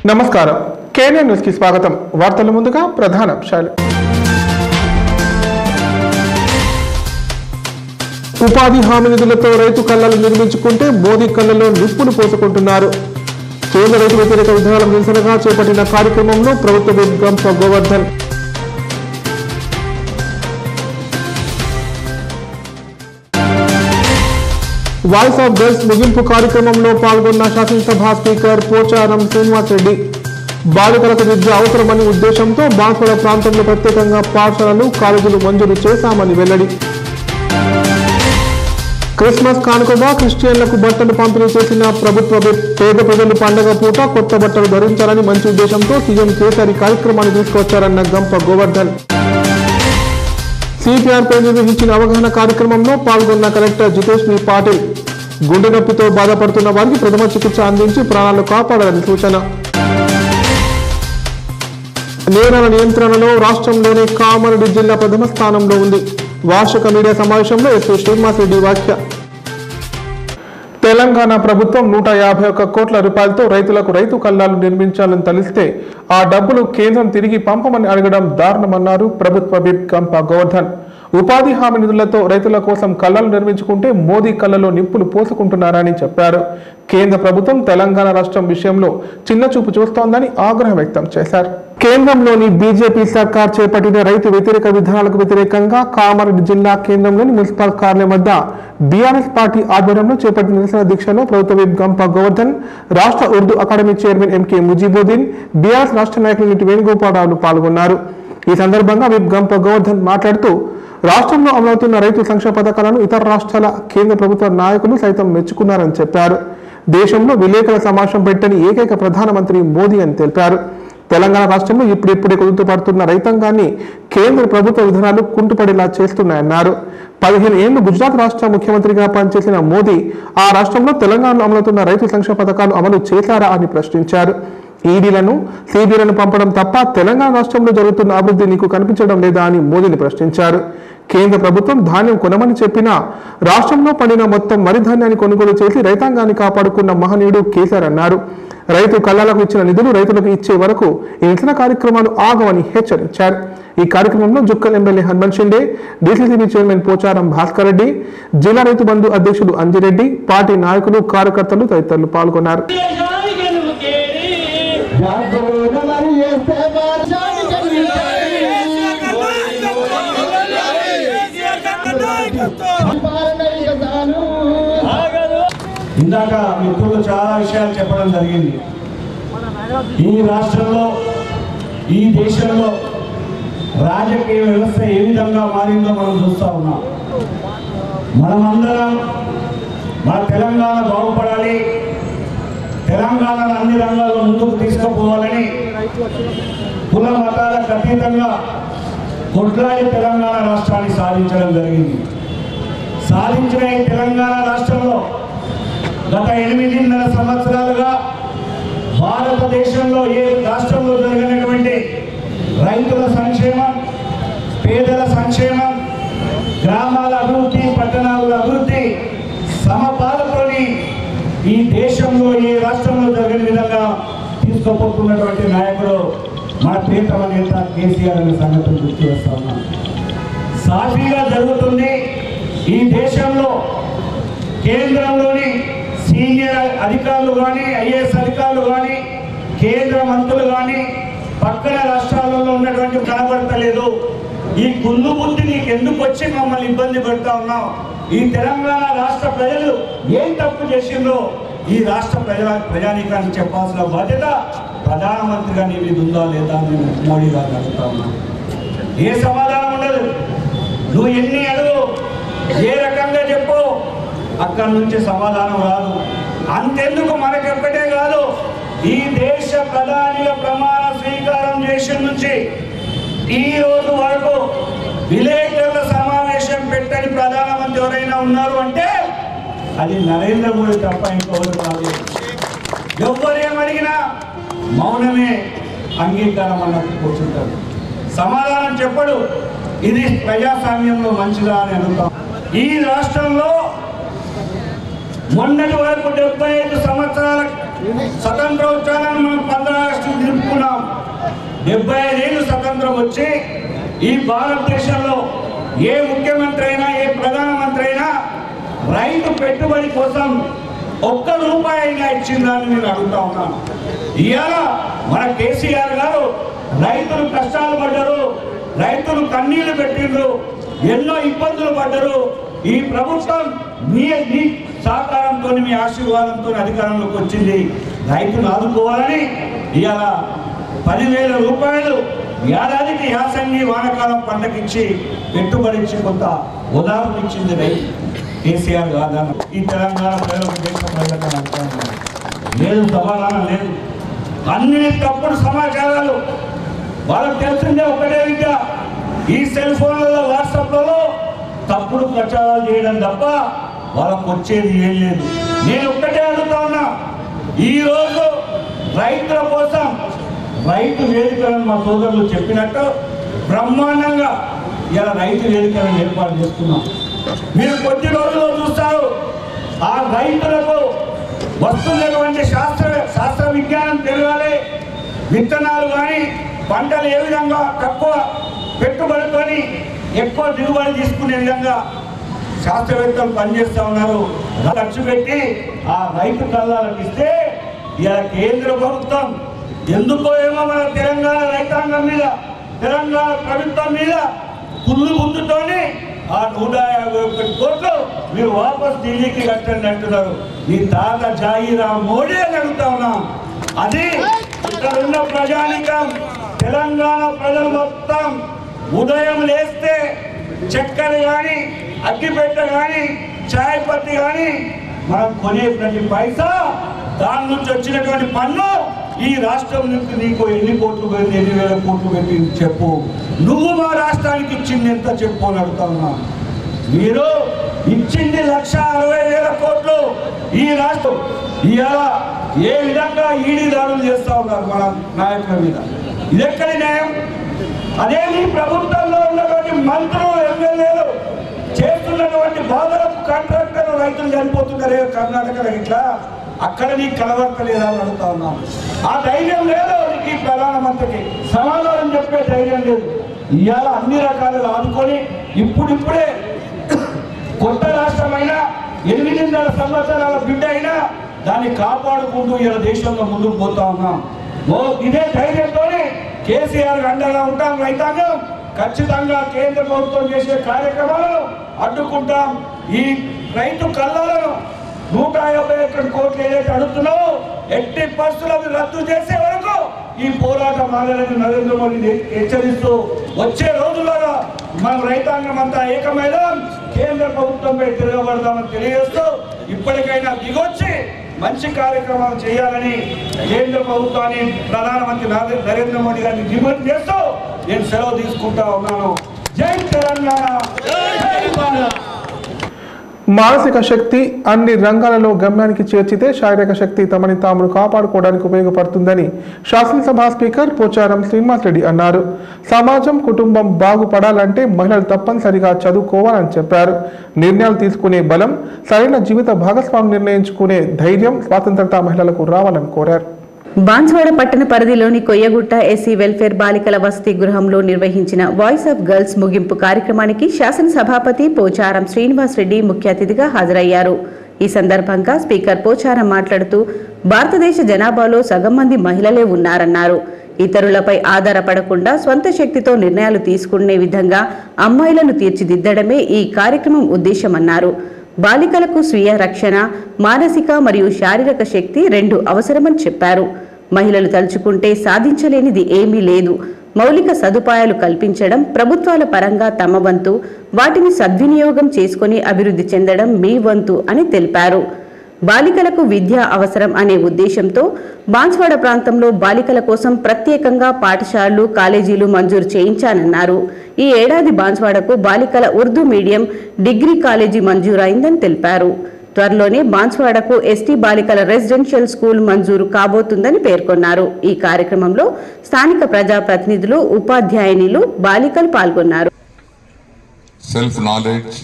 నమస్కారం KNN news కి స్వాగతం వార్తల ముందుగా ప్రధానాంశాలు ఉపాధి హామీ నిధులతో రైతు కళ్ళలు నిర్మించుకుంటే మోదీ కళ్ళలో నిప్పులు పోసుకుంటున్నారు కేంద్ర రైతు వ్యతిరేక విధానాల నిరసనగా చేపట్టిన కార్యక్రమంలో ప్రభుత్వ whip Gampa Govardhan voice of girls ముగింపు కార్యక్రమంలో పాల్గొన్న శాసనసభ స్పీకర్ పోచారం శ్రీనివాస్ రెడ్డి బాలికలకు విద్య అవసరమనే ఉద్దేశంతో బాన్సువాడ ప్రాంతంలో ప్రత్యేకంగా పాఠశాలలు కాలేజీలు మంజూరు చేశామని వెల్లడి క్రిస్మస్ కానుకగా క్రిస్టియన్లకు బట్టలు పంపిణీ చేసిన ప్రభుత్వ పేద ప్రజలు పండగ పూట కొత్త బట్టలు ధరించాలని మంచి ఉద్దేశంతో సీఎం కేసీఆర్ ఈ కార్యక్రమాన్ని తీసుకొచ్చారన్న గంప గోవర్ధన్ సిపిఆర్ పై నిర్వహించిన అవగాహన కార్యక్రమంలో పాల్గొన్న కలెక్టర్ జితేష్ బి పాటిల్ గుండె నొప్పితో బాధపడుతున్న వారికి ప్రథమ చికిత్స అందించి ప్రాణాలు కాపాడాలని సూచన నేరాల నియంత్రణలో రాష్ట్రంలోనే కామారెడ్డి జిల్లా ప్రథమ స్థానంలో ఉంది వార్షిక మీడియా సమావేశంలో ఎస్పీ శ్రీనివాస్ రెడ్డి వ్యాఖ్య తెలంగాణ ప్రభుత్వం 151 కోట్ల రూపాయలతో రైతులకు రైతు కల్లాలు నిర్మించాలని తలిస్తే ఆ డబ్బులు కేంద్రం తిరిగి పంపమని అడగడం దారుణమన్నారు ప్రభుత్వ విప్ గంప గోవర్ధన్ ఉపాధి హామీ నిధులతో రైతుల కోసం కల్లాలు నిర్మించుకుంటే మోదీ కళ్ళలో నిప్పులు పోసుకుంటున్నారని చెప్పారు కేంద్ర ప్రభుత్వం తెలంగాణ రాష్ట్రం విషయంలో చిన్న చూపు చూస్తోందని ఆగ్రహం వ్యక్తం చేశారు కేంద్రంలోని బీజేపీ సర్కార్ చేపట్టిన రైతు వ్యతిరేక విధానాలకు వ్యతిరేకంగా కామారెడ్డి జిల్లా కేంద్రంలోని మున్సిపల్ కార్యాలయం వద్ద బీఆర్ఎస్ పార్టీ ఆధ్వర్యంలో చేపట్టిన నిరసన దీక్షలో ప్రభుత్వ విప్ గంప గోవర్ధన్ రాష్ట్ర Urdu academy chairman MK Mujeebuddin BRS రాష్ట్ర నాయకులు నీటి వేణుగోపాలరావు పాల్గొన్నారు ఈ సందర్భంగా విప్ గంప గోవర్ధన్ మాట్లాడుతూ రాష్ట్రంలో అమలవుతున్న రైతు సంక్షేమ పథకాలను ఇతర రాష్ట్రాల కేంద్ర ప్రభుత్వ నాయకులు సైతం మెచ్చుకున్నారని చెప్పారు దేశంలో విలేకరుల సమావేశం పెట్టని ఏకైక ప్రధానమంత్రి మోదీ అని తెలిపారు తెలంగాణ రాష్ట్రంలో ఇప్పుడిప్పుడే కుదుటపడుతున్న రైతాంగాన్ని కేంద్ర ప్రభుత్వ విధానాలు కుంటుపడేలా చేస్తున్నాయన్నారు 15 ఏళ్లు గుజరాత్ రాష్ట్ర ముఖ్యమంత్రిగా పనిచేసిన మోదీ ఆ రాష్ట్రంలో తెలంగాణలో అమలవుతున్న రైతు సంక్షేమ పథకాలు అమలు చేశారా అని ప్రశ్నించారు ఈడీలను సిబిఐలను పంపడం తప్ప తెలంగాణ రాష్ట్రంలో జరుగుతున్న అభివృద్ధి నీకు కనిపించడం లేదా అని మోదీని ప్రశ్నించారు కేంద్ర ప్రభుత్వం ధాన్యం కొనమని చెప్పినా రాష్ట్రంలో పండిన మొత్తం వరి ధాన్యాన్ని కొనుగోలు చేసి రైతాంగాన్ని కాపాడుకున్న మహనీయుడు కేసీఆర్ అన్నారు రైతు కళ్ళాలకు ఇచ్చిన నిధులు రైతులకు ఇచ్చే వరకు ఈ నిరసన కార్యక్రమాలు ఆగవని హెచ్చరించారు ఈ కార్యక్రమంలో Jukkal MLA Hanumanth Shinde DCCB chairman Pocharam Bhaskar Reddy జిల్లా రైతు బంధు అధ్యక్షుడు అంజిరెడ్డి పార్టీ నాయకులు కార్యకర్తలు తదితరులు పాల్గొన్నారు ఇందాక మిత్రులు చాలా విషయాలు చెప్పడం జరిగింది ఈ రాష్ట్రంలో ఈ దేశంలో రాజకీయ వ్యవస్థ ఏ విధంగా మారిందో మనం చూస్తూ ఉన్నాం మనమందరం మన తెలంగాణ బాగుపడాలి తెలంగాణను అన్ని రంగాల్లో ముందుకు తీసుకుపోవాలని కుల మతాలకు అతీతంగా కొట్లాడి తెలంగాణ రాష్ట్రాన్ని సాధించడం జరిగింది సాధించిన ఈ తెలంగాణ రాష్ట్రంలో గత 8.5 సంవత్సరాలుగా భారతదేశంలో ఏ రాష్ట్రంలో జరిగినటువంటి రైతుల సంక్షేమం పేదల సంక్షేమం గ్రామాల అభివృద్ధి పట్టణాల అభివృద్ధి సమపాలతోని ఈ దేశంలో ఏ రాష్ట్రంలో జరిగిన విధంగా తీసుకుపోతున్నటువంటి నాయకుడు మన ప్రియతమ నేత కేసీఆర్ అనే సంగతిని గుర్తు చేస్తా ఉన్నాం సాఫీగా జరుగుతుంది ఈ దేశంలో కేంద్రంలోని సీనియర్ అధికారులు కానీ ఐఏఎస్ అధికారులు కానీ కేంద్ర మంత్రులు కానీ పక్కన రాష్ట్రాలలో ఉన్నటువంటి కనబడతలేదు ఈ గుండు బుద్ధి నీకు ఎందుకు వచ్చి మమ్మల్ని ఇబ్బంది పెడతా ఉన్నాం ఈ తెలంగాణ రాష్ట్ర ప్రజలు ఏం తప్పు చేసిందో ఈ రాష్ట్ర ప్రజానీకానికి చెప్పాల్సిన బాధ్యత ప్రధానమంత్రిగా నీ మీద ఉందా లేదా అని మోడీ గారు అడుగుతా ఉన్నాను ఏ సమాధానం ఉండదు నువ్వు ఎన్ని అడుగు ఏ రకంగా చెప్పు అక్కడి నుంచి సమాధానం రాదు అంతెందుకు మనకెక్కడే కాదు ఈ దేశ ప్రధానిగా ప్రమాణ స్వీకారం చేసిన నుంచి ఈ రోజు వరకు విలేకరుల సమావేశం పెట్టని ప్రధానమంత్రి ఎవరైనా ఉన్నారు అంటే అది నరేంద్ర మోడీ తప్ప ఇంకెవరు కాదు ఎవరేమడిగినా మౌనమే అంగీకారం అన్నట్టు కూర్చుంటారు సమాధానం చెప్పడు ఇది ప్రజాస్వామ్యంలో మంచిదా అని అడుగుతాం ఈ రాష్ట్రంలో మొన్నటి వరకు 75 సంవత్సరాల స్వతంత్రోత్సవాలను మనం 15 75 ఏళ్ళు స్వతంత్రం వచ్చి ఈ భారతదేశంలో ఏ ముఖ్యమంత్రి అయినా ఏ ప్రధానమంత్రి అయినా రైతు పెట్టుబడి కోసం ₹1 అయినా ఇచ్చిందని నేను అడుగుతా ఉన్నాను. ఇవాళ మన కేసీఆర్ గారు రైతులు కష్టాలు పడ్డారు, రైతులు కన్నీళ్లు పెట్టిండ్రు, ఎన్నో ఇబ్బందులు పడ్డారు. ఈ ప్రభుత్వం మీ సహకారంతో మీ ఆశీర్వాదంతో అధికారంలోకి వచ్చింది. రైతులు ఆదుకోవాలని ఇవాళ ₹10,000 ఏడాదికి యాసంగి వానకాలం పంటకిచ్చి పెట్టుబడిచ్చి కొంత ఉదాహరణ ఇచ్చింది రైతు కేసీఆర్ ఆధారం. ఈ తెలంగాణ ప్రజలకు దేశ ప్రజలకు లేదు, సమాధానం లేదు. అన్ని తప్పుడు సమాచారాలు వాళ్ళకి తెలిసిందే ఒకటే విద్య, ఈ సెల్ ఫోన్లలో వాట్సాప్లలో తప్పుడు ప్రచారాలు చేయడం తప్ప వాళ్ళకు వచ్చేది ఏం లేదు. నేను ఒక్కటే అడుగుతా ఉన్నా, ఈరోజు రైతుల కోసం రైతు వేదికలను మా సోదరులు చెప్పినట్టు బ్రహ్మాండంగా ఇలా రైతు వేదికలను ఏర్పాటు చేస్తున్నాం. మీరు కొద్ది రోజుల్లో చూస్తారు, ఆ రైతులకు వస్తున్నటువంటి శాస్త్ర విజ్ఞానం తెలియాలి, విత్తనాలు కానీ పంటలు ఏ విధంగా తక్కువ పెట్టుబడితోని ఎక్కువ దిగుబడి తీసుకునే విధంగా శాస్త్రవేత్తలు పనిచేస్తూ ఉన్నారు. ఖర్చు పెట్టి ఆ రైతు కళ్ళాలకు ఇస్తే ఇలా కేంద్ర ప్రభుత్వం ఎందుకో ఏమో మన తెలంగాణ రైతాంగం మీద, తెలంగాణ ప్రభుత్వం మీద కుళ్ళు బుద్దుతోని ఆ 151 కోట్లు మీరు వాపస్ ఢిల్లీకి కట్టండి అంటున్నారు. మీ తాత జాయిరామ్ మోడీ అని అడుగుతా ఉన్నాం. అది ఇక్కడ ఉన్న ప్రజానికం, తెలంగాణ ప్రజలు మొత్తం ఉదయం లేస్తే చక్కెర కానీ అగ్గిపెట్ట కానీ చాయ్ పత్తి కానీ మనం కొనే ప్రతి పైసా దాని నుంచి వచ్చినటువంటి పన్ను ఈ రాష్ట్రం నుంచి నీకు ఎన్ని కోట్లు పోయింది, 8,000 కోట్లు పెట్టింది చెప్పు. నువ్వు మా రాష్ట్రానికి ఇచ్చింది ఎంత చెప్పు అని అడుగుతా ఉన్నా. మీరు ఇచ్చింది 1,60,000 కోట్లు ఈ రాష్ట్రం. ఇవాళ ఏ విధంగా ఈడీ దాడులు చేస్తూ ఉన్నారు మన నాయకుల మీద, ఇదెక్కడి న్యాయం? అదే మీ ప్రభుత్వంలో ఉన్నటువంటి మంత్రులు ఎమ్మెల్యేలు చేస్తున్నటువంటి బాధలకు కాంట్రాక్టర్లు రైతులు చనిపోతున్నారే కర్ణాటకలో, ఇట్లా అక్కడ నీకు కలవర్తలేదా అని అడుగుతా ఉన్నాను. ఆ ధైర్యం లేదు నీకు, ఈ ప్రధానమంత్రికి సమాధానం చెప్పే ధైర్యం లేదు. ఇవాళ అన్ని రకాలుగా ఆదుకొని ఇప్పుడిప్పుడే కొత్త రాష్ట్రమైనా 8.5 సంవత్సరాల బిడ్డ అయినా దాన్ని కాపాడుకుంటూ ఇలా దేశంలో ముందుకు పోతా ఉన్నాం. ఇదే ధైర్యంతో కేసీఆర్ అండగా ఉంటాం. రైతాంగం ఖచ్చితంగా కేంద్ర ప్రభుత్వం చేసే కార్యక్రమాలను అడ్డుకుంటాం. ఈ రైతు కళ్ళాలను 151 కోట్లు ఏదైతే అడుగుతున్నావో ఎట్టి పరిస్థితులను రద్దు చేసే వరకు ఈ పోరాటం ఆగాలని నరేంద్ర మోడీని హెచ్చరిస్తూ వచ్చే రోజుల్లో మన రైతాంగం అంతా ఏకమైన కేంద్ర ప్రభుత్వంపై తిరగబడదామని తెలియజేస్తూ ఇప్పటికైనా దిగొచ్చి మంచి కార్యక్రమాలు చేయాలని కేంద్ర ప్రభుత్వాన్ని ప్రధానమంత్రి నరేంద్ర మోడీ గారిని డిమాండ్ చేస్తూ నేను సెలవు తీసుకుంటా ఉన్నాను. జై తెలంగాణ, జై భారత్. మానసిక శక్తి అన్ని రంగాలలో గమ్యానికి చేర్చితే శారీరక శక్తి తమని తాము కాపాడుకోవడానికి ఉపయోగపడుతుందని శాసనసభ స్పీకర్ పోచారం శ్రీనివాసరెడ్డి అన్నారు. సమాజం, కుటుంబం బాగుపడాలంటే మహిళలు తప్పనిసరిగా చదువుకోవాలని చెప్పారు. నిర్ణయాలు తీసుకునే బలం, సరైన జీవిత భాగస్వామి నిర్ణయించుకునే ధైర్యం, స్వాతంత్రత మహిళలకు రావాలని కోరారు. బాన్స్వాడ పట్టణ పరిధిలోని కొయ్యగుట్ట ఎస్సీ వెల్ఫేర్ బాలికల వసతి గృహంలో నిర్వహించిన వాయిస్ ఆఫ్ గర్ల్స్ ముగింపు కార్యక్రమానికి శాసనసభాపతి పోచారం శ్రీనివాసరెడ్డి ముఖ్య అతిథిగా హాజరయ్యారు. ఈ సందర్భంగా స్పీకర్ పోచారం మాట్లాడుతూ భారతదేశ జనాభాలో సగం మంది మహిళలే ఉన్నారన్నారు. ఇతరులపై ఆధారపడకుండా స్వంత శక్తితో నిర్ణయాలు తీసుకునే విధంగా అమ్మాయిలను తీర్చిదిద్దడమే ఈ కార్యక్రమం ఉద్దేశమన్నారు. బాలికలకు స్వీయ రక్షణ, మానసిక మరియు శారీరక శక్తి 2 అవసరమని చెప్పారు. మహిళలు తలుచుకుంటే సాధించలేనిది ఏమీ లేదు. మౌలిక సదుపాయాలు కల్పించడం, ప్రభుత్వాల పరంగా తమ వంతు, వాటిని సద్వినియోగం చేసుకుని అభివృద్ధి చెందడం మీ వంతు అని తెలిపారు. బాలికలకు విద్య అవసరం అనే ఉద్దేశంతో బాన్స్వాడ ప్రాంతంలో బాలికల కోసం ప్రత్యేకంగా పాఠశాలలు, కాలేజీలు మంజూరు చేయించానన్నారు. ఈ ఏడాది బాన్స్వాడకు బాలికల ఉర్దూ మీడియం డిగ్రీ కాలేజీ మంజూరైందని తెలిపారు. త్వరలోనే బాన్స్వాడకు ఎస్టీ బాలికల రెసిడెన్షియల్ స్కూల్ మంజూరు కాబోతుందని పేర్కొన్నారు. ఈ కార్యక్రమంలో స్థానిక ప్రజాప్రతినిధులు, ఉపాధ్యాయునిలు, బాలికలు పాల్గొన్నారు. Self knowledge,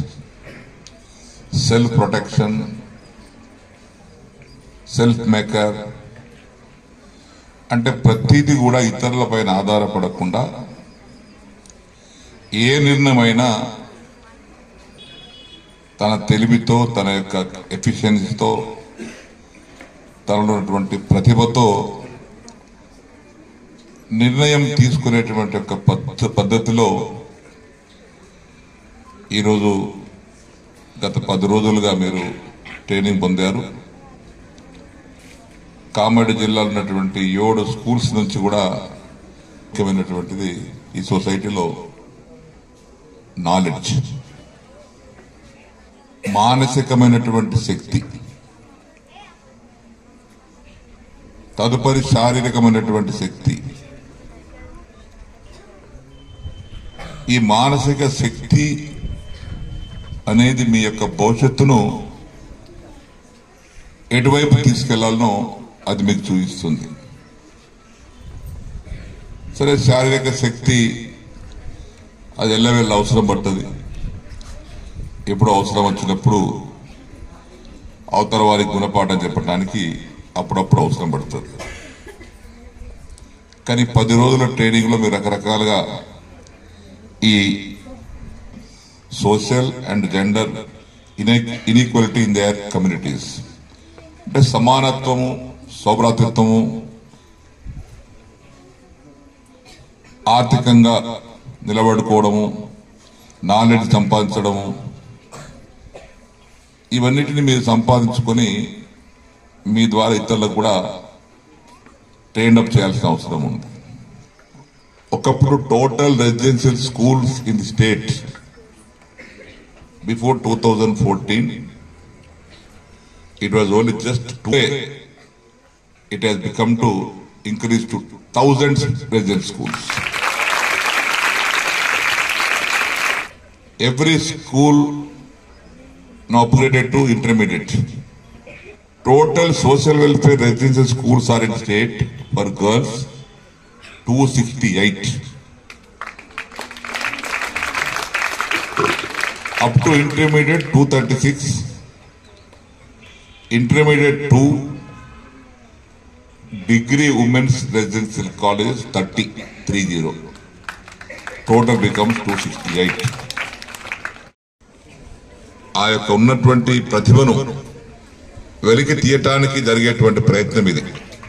self protection, self maker, అంటే ప్రతిదీ కూడా ఇతరులపైన ఆధారపడకుండా ఏ నిర్ణయమైనా తన తెలివితో, తన యొక్క ఎఫిషియన్సీతో, తనలో ఉన్నటువంటి ప్రతిభతో నిర్ణయం తీసుకునేటువంటి ఒక పద్ధతిలో ఈరోజు గత 10 రోజులుగా మీరు ట్రైనింగ్ పొందారు. కామారెడ్డి జిల్లాలో ఉన్నటువంటి 7 స్కూల్స్ నుంచి కూడా ముఖ్యమైనటువంటిది ఈ సొసైటీలో నాలెడ్జ్, మానసికమైనటువంటి శక్తి, తదుపరి శారీరకమైనటువంటి శక్తి. ఈ మానసిక శక్తి అనేది మీ యొక్క భవిష్యత్తును ఎటువైపు తీసుకెళ్లాలనో అది మీకు చూపిస్తుంది. సరే, శారీరక శక్తి అది ఎల్లవేళ్ళ అవసరం పడుతుంది. ఎప్పుడు అవసరం వచ్చినప్పుడు అవతల వారికి గుణపాఠం చెప్పడానికి అప్పుడప్పుడు అవసరం పడుతుంది. కానీ 10 రోజుల ట్రైనింగ్లో మీరు రకరకాలుగా ఈ social and gender inequality in their communities అంటే సమానత్వము, సౌభ్రాతృత్వము, ఆర్థికంగా నిలబడుకోవడము, నాలెడ్జ్ సంపాదించడము, ఇవన్నిటిని మీరు సంపాదించుకొని మీ ద్వారా ఇతరులకు కూడా ట్రైన్ అప్ చేయాల్సిన అవసరం ఉంది. ఒకప్పుడు total residential schools in the state before 2014 it was only just 2. It has become to increase to thousands residential schools. Every school now upgraded to intermediate. Total social welfare residential schools are in state for girls 268. Up to intermediate 236. Intermediate 2, degree women's residential colleges 30. Total becomes 268. ఆ యొక్క ఉన్నటువంటి ప్రతిభను వెలికి తీయటానికి జరిగేటువంటి ప్రయత్నం ఇది.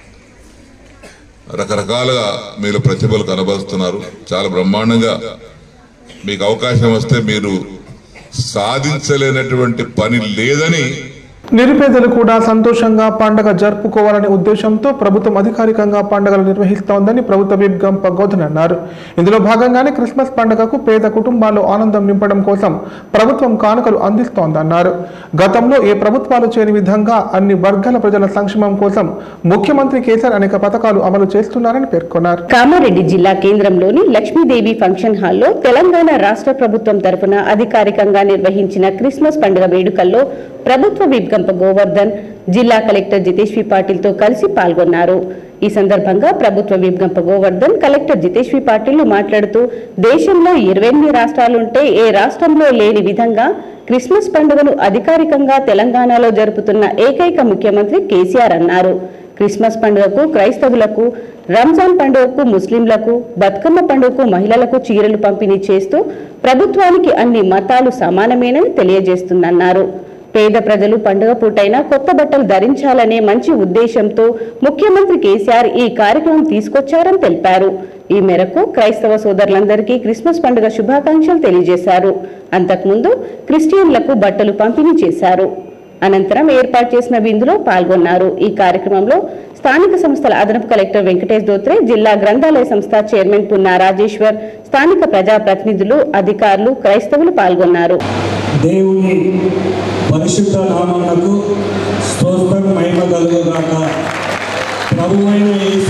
రకరకాలుగా మీరు ప్రతిభలు కనబరుస్తున్నారు. చాలా బ్రహ్మాండంగా మీకు అవకాశం వస్తే మీరు సాధించలేనటువంటి పని లేదని. నిరుపేదలు కూడా సంతోషంగా పండుగ జరుపుకోవాలనే ఉద్దేశంతో ప్రభుత్వం అధికారికంగా పండుగలు నిర్వహిస్తోందని ప్రభుత్వ విప్ గంప గోధన్ అన్నారు. ఇందులో భాగంగానే క్రిస్మస్ పండుగకు పేద కుటుంబాల్లో ఆనందం నింపడం కోసం ప్రభుత్వం కానుకలు అందిస్తోందన్నారు. గతంలో ఏ ప్రభుత్వాలు చేయని విధంగా అన్ని వర్గాల ప్రజల సంక్షేమం కోసం ముఖ్యమంత్రి కేసీఆర్ అనేక పథకాలు అమలు చేస్తున్నారని పేర్కొన్నారు. కామారెడ్డి జిల్లా కేంద్రంలోని లక్ష్మీదేవి ఫంక్షన్ హాల్లో తెలంగాణ రాష్ట్ర ప్రభుత్వం తరపున అధికారికంగా నిర్వహించిన క్రిస్మస్ పండుగ వేడుకల్లో ప్రభుత్వ విప్ గంప గోవర్ధన్ జిల్లా కలెక్టర్ జితేశ్వీ పాటిల్ తో కలిసి పాల్గొన్నారు. ఈ సందర్భంగా ప్రభుత్వ విప్ గంప గోవర్ధన్ కలెక్టర్ జితేశ్వీ పాటిల్ మాట్లాడుతూ దేశంలో 28 రాష్ట్రాలుంటే ఏ రాష్ట్రంలో లేని విధంగా క్రిస్మస్ పండుగను అధికారికంగా తెలంగాణలో జరుపుతున్న ఏకైక ముఖ్యమంత్రి కేసీఆర్ అన్నారు. క్రిస్మస్ పండుగకు క్రైస్తవులకు, రంజాన్ పండుగకు ముస్లింలకు, బతుకమ్మ పండుగకు మహిళలకు చీరలు పంపిణీ చేస్తూ ప్రభుత్వానికి అన్ని మతాలు సమానమేనని తెలియజేస్తుందన్నారు. పేద ప్రజలు పండుగ పూటైనా కొత్త బట్టలు ధరించాలనే మంచి ఉద్దేశంతో ముఖ్యమంత్రి కేసీఆర్ ఈ కార్యక్రమం తీసుకొచ్చారని తెలిపారు. ఈ మేరకు క్రైస్తవ సోదరులందరికీ క్రిస్మస్ పండుగ శుభాకాంక్షలు తెలియజేశారు. అంతకుముందు క్రిస్టియన్లకు బట్టలు పంపిణీ చేశారు. అనంతరం ఏర్పాటు చేసిన విందులో పాల్గొన్నారు. ఈ కార్యక్రమంలో స్థానిక సంస్థల అదనపు కలెక్టర్ వెంకటేష్ దోత్రే, జిల్లా గ్రంథాలయ సంస్థ చైర్మన్ పున్నా రాజేశ్వర్, స్థానిక ప్రజాప్రతినిధులు, అధికారులు, క్రైస్తవులు పాల్గొన్నారు. దేవుని పరిశుద్ధ నామమునకు స్తోత్రం, మహిమ కలుగుగాక. ప్రభువైన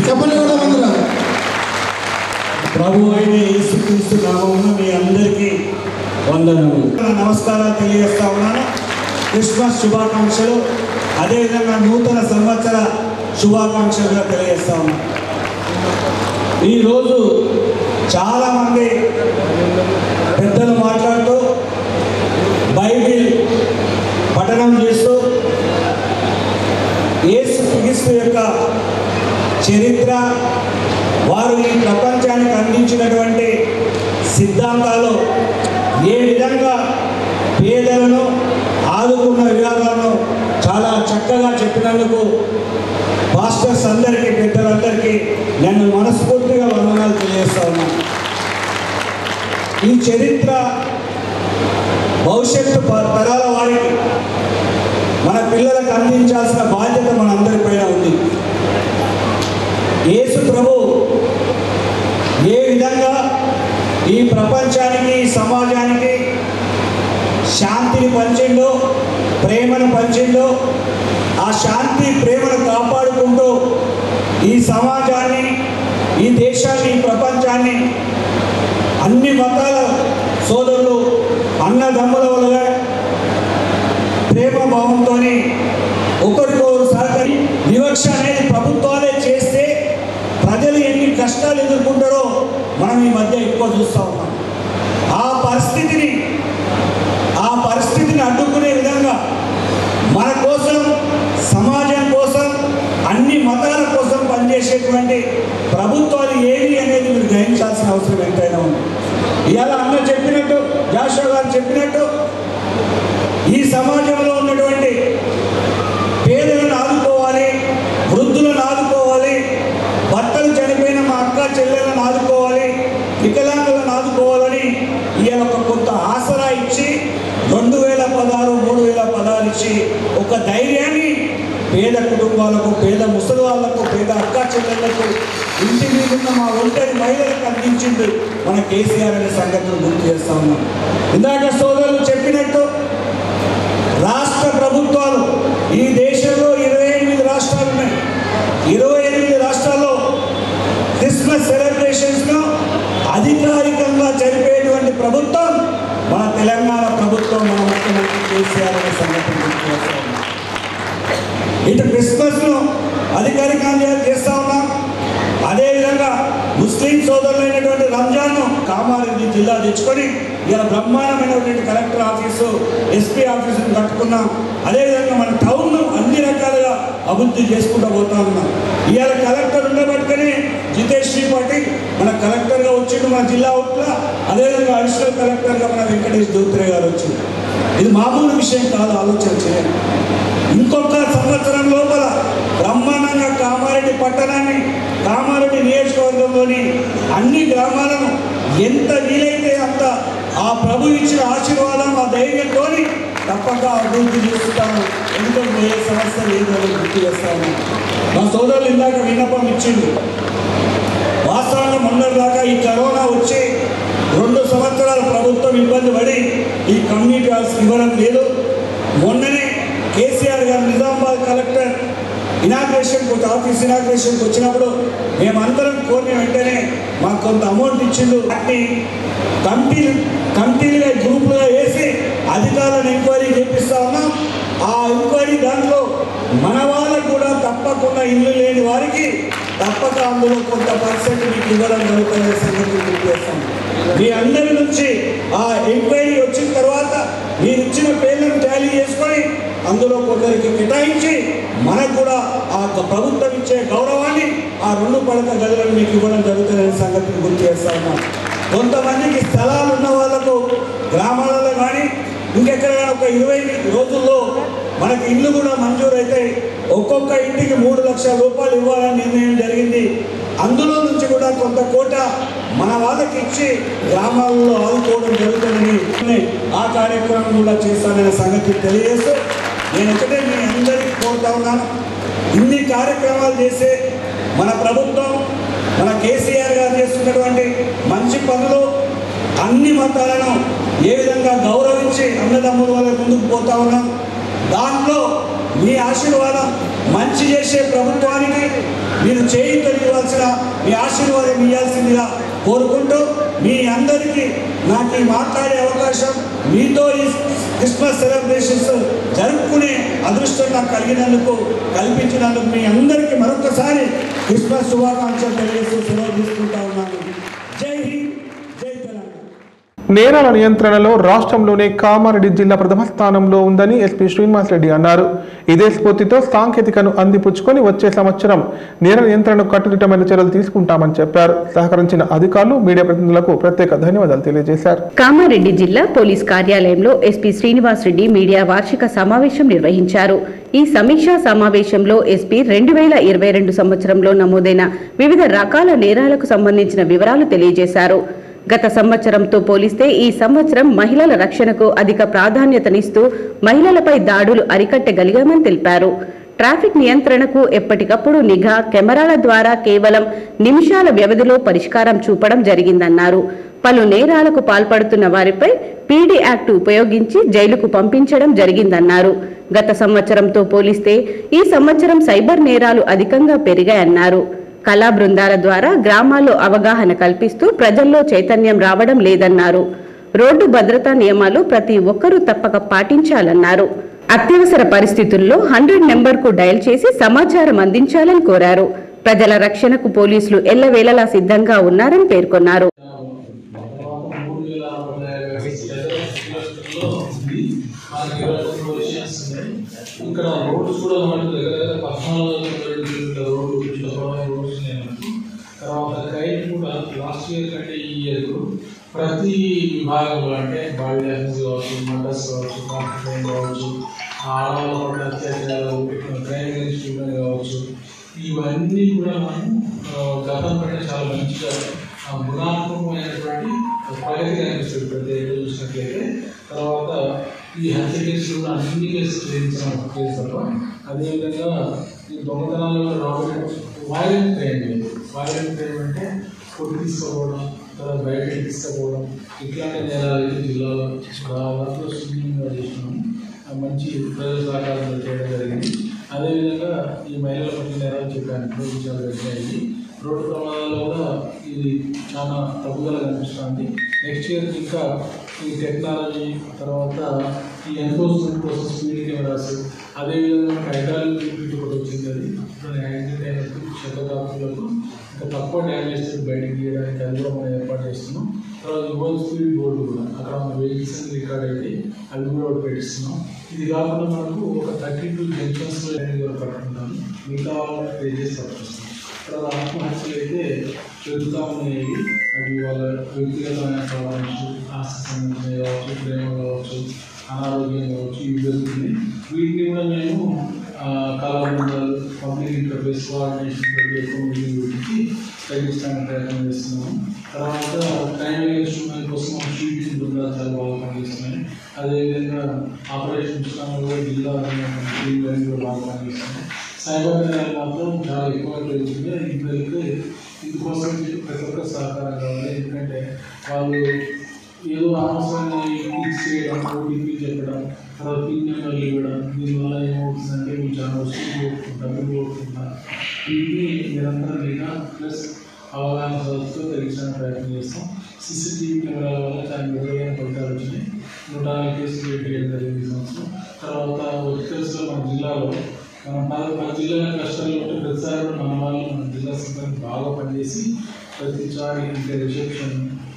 యేసుక్రీస్తు నామమున మీ అందరికీ వందనములు, నమస్కారాలు తెలియజేస్తా ఉన్నాను. క్రిస్మస్ శుభాకాంక్షలు, అదేవిధంగా నూతన సంవత్సర శుభాకాంక్షలుగా తెలియజేస్తా ఉన్నాను. ఈరోజు చాలామంది పెద్దలు మాట్లాడుతూ బైబిల్ పఠనం చేస్తూ యేసుక్రీస్తు యొక్క చరిత్ర, వారు ఈ ప్రపంచానికి అందించినటువంటి సిద్ధాంతాలు, ఏ విధంగా పేదలను ఆదుకున్న విధానాలను చాలా చక్కగా చెప్పినందుకు పాస్టర్స్ అందరికీ, పెద్దలందరికీ నేను మనస్ఫూర్తిగా వందనాలు తెలియజేస్తా ఉన్నాను. ఈ చరిత్ర భవిష్యత్తు తరాల వారికి, మన పిల్లలకు అందించాల్సిన బాధ్యత మనందరిపైన ఉంది. యేసు ప్రభు ఏ విధంగా ఈ ప్రపంచానికి, ఈ సమాజానికి శాంతిని పంచిండో, ప్రేమను పంచిండో, ఆ శాంతి ప్రేమను కాపాడుకుంటూ ఈ సమాజాన్ని, ఈ దేశాన్ని, ఈ ప్రపంచాన్ని అన్ని మతాల సోదరులు అన్నదమ్ముల వల్ల ప్రేమ భావంతో ఒకరికొకరు సహకరి, వివక్ష అనేది ప్రభుత్వాలే చేస్తే ప్రజలు ఎన్ని కష్టాలు ఎదుర్కొంటారో మనం ఈ మధ్య ఎక్కువ చూస్తూ ఉన్నాం. ఆ పరిస్థితిని అడ్డుకునే విధంగా మన కోసం, సమాజం కోసం, అన్ని మతాల కోసం పనిచేసేటువంటి ప్రభుత్వాలు ఏవి అనేది మీరు గ్రహించాల్సిన అవసరం ఎంతైనా ఉంది. ఇవాళ అన్న చెప్పినట్టు, జాషువా గారు చెప్పినట్టు, ఈ సమాజంలో ఉన్నటువంటి పేదలను ఆదుకోవాలి, వృద్ధులను ఆదుకోవాలి, భర్తలు చనిపోయిన మా అక్క చెల్లెలను ఆదుకోవాలి, వికలాంగులను ఆదుకోవాలని ఇవాళ ఒక కొంత ఆసరా ఇచ్చి 2016, 3016 ఇచ్చి ఒక ధైర్యాన్ని పేద కుటుంబాలకు, పేద ముసలి వాళ్లకు, పేద అక్క చెల్లెళ్లకు, ఇంటి మీద ఉన్న మా ఒంటరి మహిళలకు అందించింది మన కేసీఆర్ అనే సంగతిని గుర్తు చేస్తా ఉన్నాం. ఇందాక సోదరులు చెప్పినట్టు రాష్ట్ర ప్రభుత్వాలు, ఈ దేశంలో 28 రాష్ట్రాలు ఉన్నాయి. 28 రాష్ట్రాల్లో క్రిస్మస్ సెలబ్రేషన్స్ను అధికారికంగా జరిపేటువంటి ప్రభుత్వం మన తెలంగాణ ప్రభుత్వం, మన ముఖ్యమంత్రి కేసీఆర్ అనే సంగతిని గుర్తు చేస్తా ఉన్నాం. ఇటు క్రిస్మస్ను అధికారికంగా చేస్తా ఉన్నాం. అదేవిధంగా ముస్లిం సోదరులైనటువంటి రంజాన్ను కామారెడ్డి జిల్లా తెచ్చుకొని ఇలా బ్రహ్మాండమైనటువంటి కలెక్టర్ ఆఫీసు, ఎస్పీ ఆఫీసును కట్టుకున్నాం. అదేవిధంగా మన టౌన్ను అన్ని రకాలుగా అభివృద్ధి చేసుకుంటూ పోతా ఉన్నాం. ఇవాళ కలెక్టర్ ఉండబట్టుకొని జితేష్ పాటిల్ మన కలెక్టర్గా వచ్చిండు మన జిల్లా అవుట్ల. అదేవిధంగా అడిషనల్ కలెక్టర్గా మన వెంకటేష్ దూత్రే గారు వచ్చింది. ఇది మామూలు విషయం కాదు, ఆలోచన చేయండి. ఇంకొక సంవత్సరం లోపల బ్రహ్మాండంగా కామారెడ్డి పట్టణాన్ని, కామారెడ్డి నియోజకవర్గంలోని అన్ని గ్రామాలను ఎంత వీలైతే అంత ఆ ప్రభు ఇచ్చిన ఆశీర్వాదం, ఆ ధైర్యంతో తప్పక అభివృద్ధి చేస్తాను. ఎందుకంటే ఏ సమస్య లేదో గుర్తు చేస్తాను. మా సోదరులు ఇందాక విన్నపం ఇచ్చింది. వాస్తవంగా మొన్నటిదాకా ఈ కరోనా వచ్చి 2 సంవత్సరాలు ప్రభుత్వం ఇబ్బంది పడి ఈ కమ్యూనిటీ హాల్స్ ఇవ్వడం లేదు. మొన్ననే కేసీఆర్ గారు నిజామాబాద్ కలెక్టర్ ఇనాగ్రేషన్కి, ఆఫీస్ ఇనాగ్రేషన్కి వచ్చినప్పుడు మేమందరం కోరిన వెంటనే మాకు కొంత అమౌంట్ ఇచ్చిండు. వాటిని కమిటీలుగా, గ్రూపులుగా వేసి అధికారులను ఎంక్వైరీ చేపిస్తా ఉన్నాం. ఆ ఎంక్వైరీ దాంట్లో మన వాళ్ళకు కూడా తప్పకుండా ఇల్లు లేని వారికి తప్పక అందులో కొంత పర్సెంట్ మీకు ఇవ్వడం జరుగుతుందనే సంగతి గుర్తు చేస్తాం. మీ అందరి నుంచి ఆ ఎంక్వైరీ వచ్చిన తర్వాత మీరు ఇచ్చిన పేర్లను టాలీ చేసుకొని అందులో కొందరికి కేటాయించి మనకు కూడా ఆ ప్రభుత్వం ఇచ్చే గౌరవాన్ని, ఆ 2 పడక గదులను మీకు ఇవ్వడం జరుగుతుందనే సంగతిని గుర్తు చేస్తా ఉన్నాం. కొంతమందికి స్థలాలు ఉన్న వాళ్ళకు గ్రామాలలో కానీ ఇంకెక్కడైనా ఒక 20 రోజుల్లో మనకి ఇల్లు కూడా మంజూరు అయితే ఒక్కొక్క ఇంటికి 3 లక్షల రూపాయలు ఇవ్వాలని నిర్ణయం జరిగింది. అందులో నుంచి కూడా కొంత కోట మన వాళ్ళకి ఇచ్చి గ్రామాల్లో ఆదుకోవడం జరుగుతుందని ఆ కార్యక్రమం కూడా చేస్తాననే సంగతి తెలియజేస్తూ నేను ఒకటే మీ అందరికీ కోరుతా ఉన్నాను. ఇన్ని కార్యక్రమాలు చేసే మన ప్రభుత్వం, మన కేసీఆర్ గారు చేస్తున్నటువంటి మంచి పనులు, అన్ని మతాలను ఏ విధంగా గౌరవించి అన్నదమ్ముల వల్ల ముందుకు పోతా ఉన్నాం. దాంట్లో మీ ఆశీర్వాదం, మంచి చేసే ప్రభుత్వానికి మీరు చేయివ్వాల్సిన మీ ఆశీర్వాదం ఇవ్వాల్సిందిగా కోరుకుంటూ మీ అందరికీ నాకు ఈ మాట్లాడే అవకాశం, మీతో ఈ క్రిస్మస్ సెలబ్రేషన్స్ జరుపుకునే అదృష్టం నాకు కల్పించినందుకు మీ అందరికీ మరొకసారి క్రిస్మస్ శుభాకాంక్షలు తెలియజేస్తూ సెలవు తీసుకుంటా ఉన్నాను. జై హింద్, జై తెలంగాణ. నేరాల నియంత్రణలో రాష్ట్రంలోనే కామారెడ్డి జిల్లా ప్రథమ స్థానంలో ఉందని ఎస్పీ శ్రీనివాస్ రెడ్డి అన్నారు. ఇదే స్ఫూర్తితో సాంకేతికను అందిపుచ్చుకొని వచ్చే సంవత్సరం నేర నియంత్రణకు కట్టుదిట్టమైన చర్యలు తీసుకుంటామని చెప్పారు. సహకరించిన అధికారులు, మీడియా ప్రతినిధులకు ప్రత్యేక ధన్యవాదాలు తెలియజేశారు. కామారెడ్డి జిల్లా పోలీస్ కార్యాలయంలో ఎస్పీ శ్రీనివాస్ రెడ్డి మీడియా వార్షిక సమావేశం నిర్వహించారు. ఈ సమీక్షా సమావేశంలో ఎస్పీ 2022 సంవత్సరంలో నమోదైన వివిధ రకాల నేరాలకు సంబంధించిన వివరాలు తెలియజేశారు. గత సంవత్సరంతో పోలిస్తే ఈ సంవత్సరం మహిళల రక్షణకు అధిక ప్రాధాన్యతనిస్తూ మహిళలపై దాడులు అరికట్టగలిగామని తెలిపారు. ట్రాఫిక్ నియంత్రణకు ఎప్పటికప్పుడు నిఘా కెమెరాల ద్వారా కేవలం నిమిషాల వ్యవధిలో పరిష్కారం చూపడం జరిగిందన్నారు. పలు నేరాలకు పాల్పడుతున్న వారిపై పీడీ యాక్ట్ ఉపయోగించి జైలుకు పంపించడం జరిగిందన్నారు. గత సంవత్సరంతో పోలిస్తే ఈ సంవత్సరం సైబర్ నేరాలు అధికంగా పెరిగాయన్నారు. కళా బృందాల ద్వారా గ్రామాల్లో అవగాహన కల్పిస్తూ ప్రజల్లో చైతన్యం రావడం లేదన్నారు. రోడ్డు భద్రతా నియమాలు ప్రతి ఒక్కరూ తప్పక పాటించాలన్నారు. అత్యవసర పరిస్థితుల్లో 100 నెంబర్కు డయల్ చేసి సమాచారం అందించాలని కోరారు. ప్రజల రక్షణకు పోలీసులు ఎల్లవేళలా సిద్ధంగా ఉన్నారని పేర్కొన్నారు. ఇక్కడ రోడ్స్ కూడా మనకు దగ్గర 14 కిలోమీటర్ల రోడ్స్ తర్వాత క్రైమ్ కూడా లాస్ట్ ఇయర్ కంటే ఈ ఇయర్ ప్రతి విభాగంలో అంటే బాడీ డ్యామేజ్ కావచ్చు, మర్డర్స్ కావచ్చు, కాన్ఫిడెంట్ కావచ్చు, ఆడవాళ్ళ పట్ల అత్యాచారాలు, క్రైమ్ స్టూడెంట్ కావచ్చు, ఇవన్నీ కూడా మనం గతం కంటే చాలా మంచిగా గుణాత్మకమైనటువంటి ప్రగతి కనిపిస్తుంది ప్రతి ఏదో చూసినట్లయితే. తర్వాత ఈ హత్య కేసులు కూడా అన్ని కేసులు చేస్తాం. అదేవిధంగా ఈ దొంగతనాల్లో రాబడి వైలెంట్ క్రైమ్ లేదు. వైలెంట్ క్రైమ్ అంటే కొట్టి తీసుకోవడం, తర్వాత బయటకి తీసుకుపోవడం, ఇట్లాంటి నేరాలు జిల్లాలో దాదాపు శూన్యంగా చేస్తున్నాము. మంచి ప్రజల సహకారం చేయడం జరిగింది. అదేవిధంగా ఈ మహిళల పట్ల నేరాలు చెప్పాను విషయాలు జరిగాయి. రోడ్డు ప్రమాదాల్లో కూడా ఇది చాలా తప్పుదల కనిపిస్తుంది. నెక్స్ట్ ఇయర్ ఇంకా ఈ టెక్నాలజీ తర్వాత ఈ ఎన్ఫోర్స్మెంట్ కోసం స్పీడ్ కెమెరాస్, అదేవిధంగా హైడ్రాలిక్ ఒకటి వచ్చింది. అది యాక్సిడెంట్ అయినప్పుడు క్షతగాత్రులకు ఇంకా తక్కువ డ్యామేజ్ బయటకు తీయడానికి అది కూడా మనం ఏర్పాటు చేస్తున్నాం. తర్వాత యువల్ స్పీడ్ బోర్డు కూడా అక్కడ మన వెహికల్స్ రికార్డ్ అయితే అవి కూడా ఒకటి పెట్టిస్తున్నాం. ఇది కాకుండా మనకు ఒక 32 జంక్షన్స్ పట్టుకుంటాము. మిగతా వాళ్ళకి పే చేసి పట్టుకొస్తాం. తర్వాత ఆత్మహత్యలు అయితే పెరుగుతూ ఉన్నాయి. అవి వాళ్ళ వ్యక్తిగతమైన కావచ్చు, ఆస్తి సంబంధించినవి కావచ్చు, ప్రేమ కావచ్చు, అనారోగ్యం కావచ్చు, ఇవి జరుగుతున్నాయి. వీటిని కూడా మేము కళాబృందాలు, పబ్లిక్ ఇంటర్ఫేస్, కోఆర్డినేషన్ ఎక్కువ మీటింగ్ గురించి తగ్గించడానికి ప్రయత్నం చేస్తున్నాము. తర్వాత క్రైమ్ అగెన్స్ట్ కోసం షీటింగ్ బృందాలు చాలా బాగా పనిచేస్తున్నాయి. అదేవిధంగా ఆపరేషన్ కూడా జిల్లా బాగా పనిచేస్తున్నాయి. సైబర్ నేరాలు మాత్రం చాలా ఎక్కువ పెరుగుతుంది. ఇందుకోసం ప్రతి ఒక్క సహకారం కావాలి. ఎందుకంటే వాళ్ళు ఏదో అనవసరంగా క్లిక్స్ చేయడం, ఓటీపీ చెప్పడం, తర్వాత పిన్ నెంబర్లు ఇవ్వడం, దీనివల్ల ఏమవుతుందంటే మీరు చాలా వస్తువులు పోగొట్టుకుంటారు, డబ్బులు పోగొట్టుకుంటారు. ఇవి నిరంతరం లేదా ప్లస్ అవగాహన సదస్సుతో తగ్గించడానికి ప్రయత్నం చేస్తాం. సీసీటీవీ కెమెరాల వల్ల చాలా మెరుగైన ఫలితాలు వచ్చినాయి. 104 కేసులు పెట్టేయడం జరిగింది ఈ సంవత్సరం. తర్వాత వర్కర్స్లో మన జిల్లాలో మనం 10 జిల్లాల కష్టాలు ఉంటే ప్రతిసారి మన వాళ్ళు మన జిల్లా సిబ్బంది బాగా పనిచేసి ప్రతిసారి ఇంకా రిసెప్షన్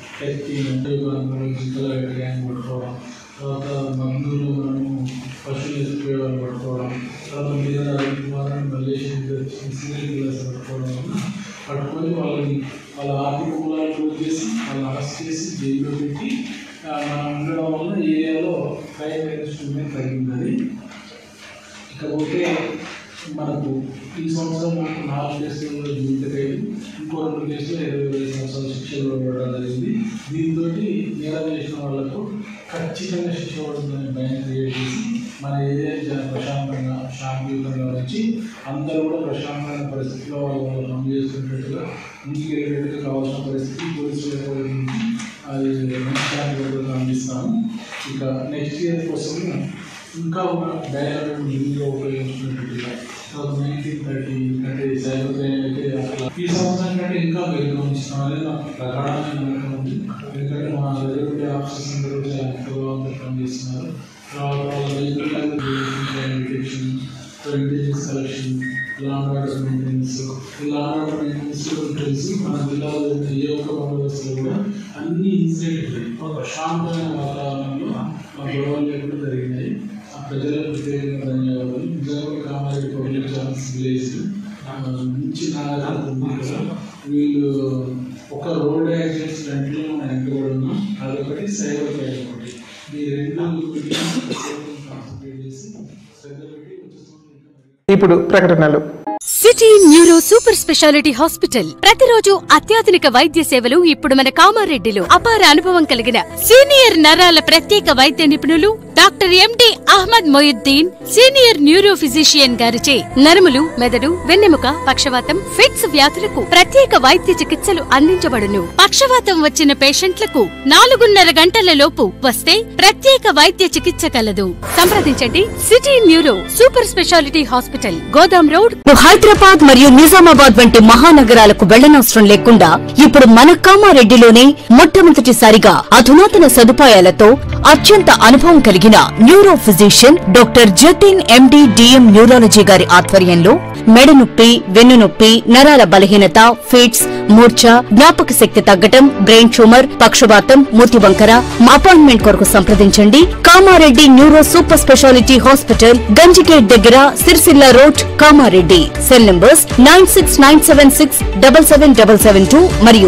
జిల్లా గ్యాంగ్ పట్టుకోవడం, తర్వాత మందులు మనము పశువులు ఎత్తుకోవడం పట్టుకోవడం, తర్వాత మీద మలేషియన్ సింగిల్ కిల్లర్స్ పట్టుకొని వాళ్ళ ఆర్థిక మూలాలు క్లోజ్ చేసి వాళ్ళని అరెస్ట్ చేసి జైల్లో పెట్టి మనం ఉండడం వల్ల ఏరియాలో క్రైమ్ అగెన్స్ట్ తగ్గింది. ఇకపోతే మనకు ఈ సంవత్సరం 4 కేసులలో జీవిత ఖైదు, ఇంకో 2 కేసులు 25 సంవత్సరాల శిక్షలు ఇవ్వడం జరిగింది. దీంతో నేరం చేసిన వాళ్ళకు ఖచ్చితంగా శిక్ష పడుతుందని భయం క్రియేట్ చేసి మన ఏరియా చాలా ప్రశాంతంగా శాంతియుతంగా వచ్చి అందరూ కూడా ప్రశాంతమైన పరిస్థితిలో వాళ్ళు పని చేస్తున్నట్టుగా ఇంటికి వెళ్ళేటట్టుగా కావాల్సిన పరిస్థితి పోలీసులు అది మంచి అందిస్తాను. ఇక నెక్స్ట్ ఇయర్ కోసం ఇంకా ఒక డైలాగ్ యూనిగా ఉపయోగించుకున్నట్టుగా 1930 అంటే సైబర్ క్రైమ్ అయితే అట్లా ఈ సంవత్సరం కంటే ఇంకా మెరుగుపరుస్తాం అనేది నాకు ప్రగాఢమైన నమ్మకం ఉంది. ఎందుకంటే మా రెగ్యులేటరీ ఆఫీసర్స్ అందరూ చాలా ఎక్కువగా పనిచేస్తున్నారు. తర్వాత వాళ్ళ detection, intelligence collection, law and order maintain maintenance, ఇలా మెయింటెనెన్స్ తెలిసి మన జిల్లాలో ఏ ఒక్క బందోబస్తులో కూడా అన్ని ఇన్సిడెంట్ ప్రశాంతమైన వాతావరణంలో గొడవలు లేకుండా జరిగినాయి. ఆ ప్రజలకు ప్రత్యేకంగా ధన్యవాదాలు. Nizamabad Kamareddy public chance village నుంచి వీళ్ళు ఒక రోడ్ యాక్సిడెంట్స్ రెండులో మనం వెనుకబడి ఉన్నాం. అదొకటి సైబర్ క్రైమ్ ఒకటి. ఈ రెండు కాన్సన్ట్రేట్ చేసి శ్రద్ధ పెట్టి వచ్చేస్తుంది. ఇప్పుడు ప్రకటనలు. City neuro super speciality hospital ప్రతిరోజు అత్యాధునిక వైద్య సేవలు ఇప్పుడు మన కామారెడ్డిలో. అపార అనుభవం కలిగిన సీనియర్ నరాల ప్రత్యేక వైద్య నిపుణులు doctor MD Ahmed Moinuddin, senior neuro physician గారిచే నరములు, మెదడు, వెన్నెముక, పక్షవాతం, ఫిట్స్ వ్యాధులకు ప్రత్యేక వైద్య చికిత్సలు అందించబడును. పక్షవాతం వచ్చిన పేషెంట్లకు 4:30 గంటల లోపు వస్తే ప్రత్యేక వైద్య చికిత్స కలదు. సంప్రదించండి city neuro super speciality hospital, Godam road. Hyderabad మరియు నిజామాబాద్ వంటి మహానగరాలకు వెళ్లనవసరం లేకుండా ఇప్పుడు మన కామారెడ్డిలోనే మొట్టమొదటిసారిగా అధునాతన సదుపాయాలతో అత్యంత అనుభవం కలిగిన neuro physician doctor Jatin MD DM neurology గారి ఆధ్వర్యంలో మెడ నొప్పి, వెన్ను నొప్పి, నరాల బలహీనత, ఫిట్స్, మూర్ఛ, జ్ఞాపక శక్తి తగ్గటం, బ్రెయిన్ ట్యూమర్, పక్షవాతం, మూతి వంకర. అపాయింట్మెంట్ కొరకు సంప్రదించండి Kamareddy neuro super speciality hospital, Ganjigate దగ్గర, Sircilla road, Kamareddy. Cell numbers 9697677772 మరియు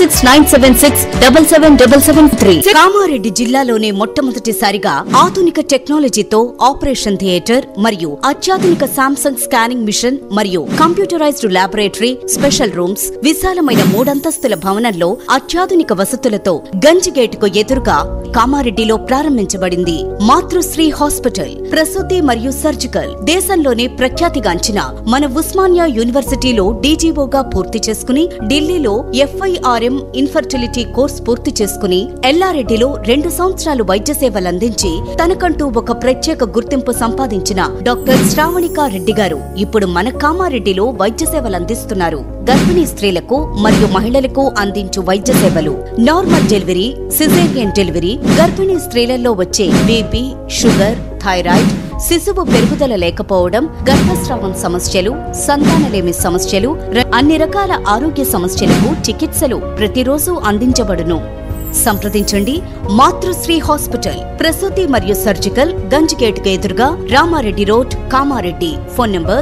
9697677773. కామారెడ్డి జిల్లాలోనే మొట్టమొదటిసారిగా ఆధునిక టెక్నాలజీతో ఆపరేషన్ థియేటర్ మరియు అత్యాధునిక సామ్సంగ్ స్కానింగ్ మిషన్ మరియు కంప్యూటరైజ్డ్ ల్యాబొరేటరీ, స్పెషల్ రూమ్స్, విశాలమైన 3 అంతస్తుల భవనంలో అత్యాధునిక వసతులతో గంజిగేటుకు ఎదురుగా కామారెడ్డిలో ప్రారంభించబడింది మాతృశ్రీ హాస్పిటల్. ప్రసూతి మరియు సర్జికల్ దేశంలోనే ప్రఖ్యాతిగాంచిన మన ఉస్మానియా యూనివర్సిటీలో డీజీఓగా పూర్తి చేసుకుని, ఢిల్లీలో FIRM ఇన్ఫర్టిలిటీ కోర్స్ పూర్తి చేసుకుని, ఎల్లారెడ్డిలో 2 సంవత్సరాలు వైద్య సేవలందించి తనకంటూ ఒక ప్రత్యేక గుర్తింపు సంపాదించిన డాక్టర్ శ్రావణికా రెడ్డి గారు ఇప్పుడు మన కామారెడ్డిలో వైద్య సేవలందిస్తున్నారు. గర్భిణీ స్త్రీలకు మరియు మహిళలకు అందించు వైద్య సేవలు: నార్మల్ డెలివరీ, సిజేరియన్ డెలివరీ, గర్భిణీ స్త్రీలలో వచ్చే బీపీ, షుగర్, థైరాయిడ్, శిశువు పెరుగుదల లేకపోవడం, గర్భస్రావం సమస్యలు, సంతానలేమి సమస్యలు, అన్ని రకాల ఆరోగ్య సమస్యలకు చికిత్సలు ప్రతిరోజు అందించబడును. సంప్రదించండి మాతృశ్రీ హాస్పిటల్, ప్రసూతి మరియు సర్జికల్, గంజిగేటుకు ఎదురుగా, రామారెడ్డి రోడ్, కామారెడ్డి. Phone number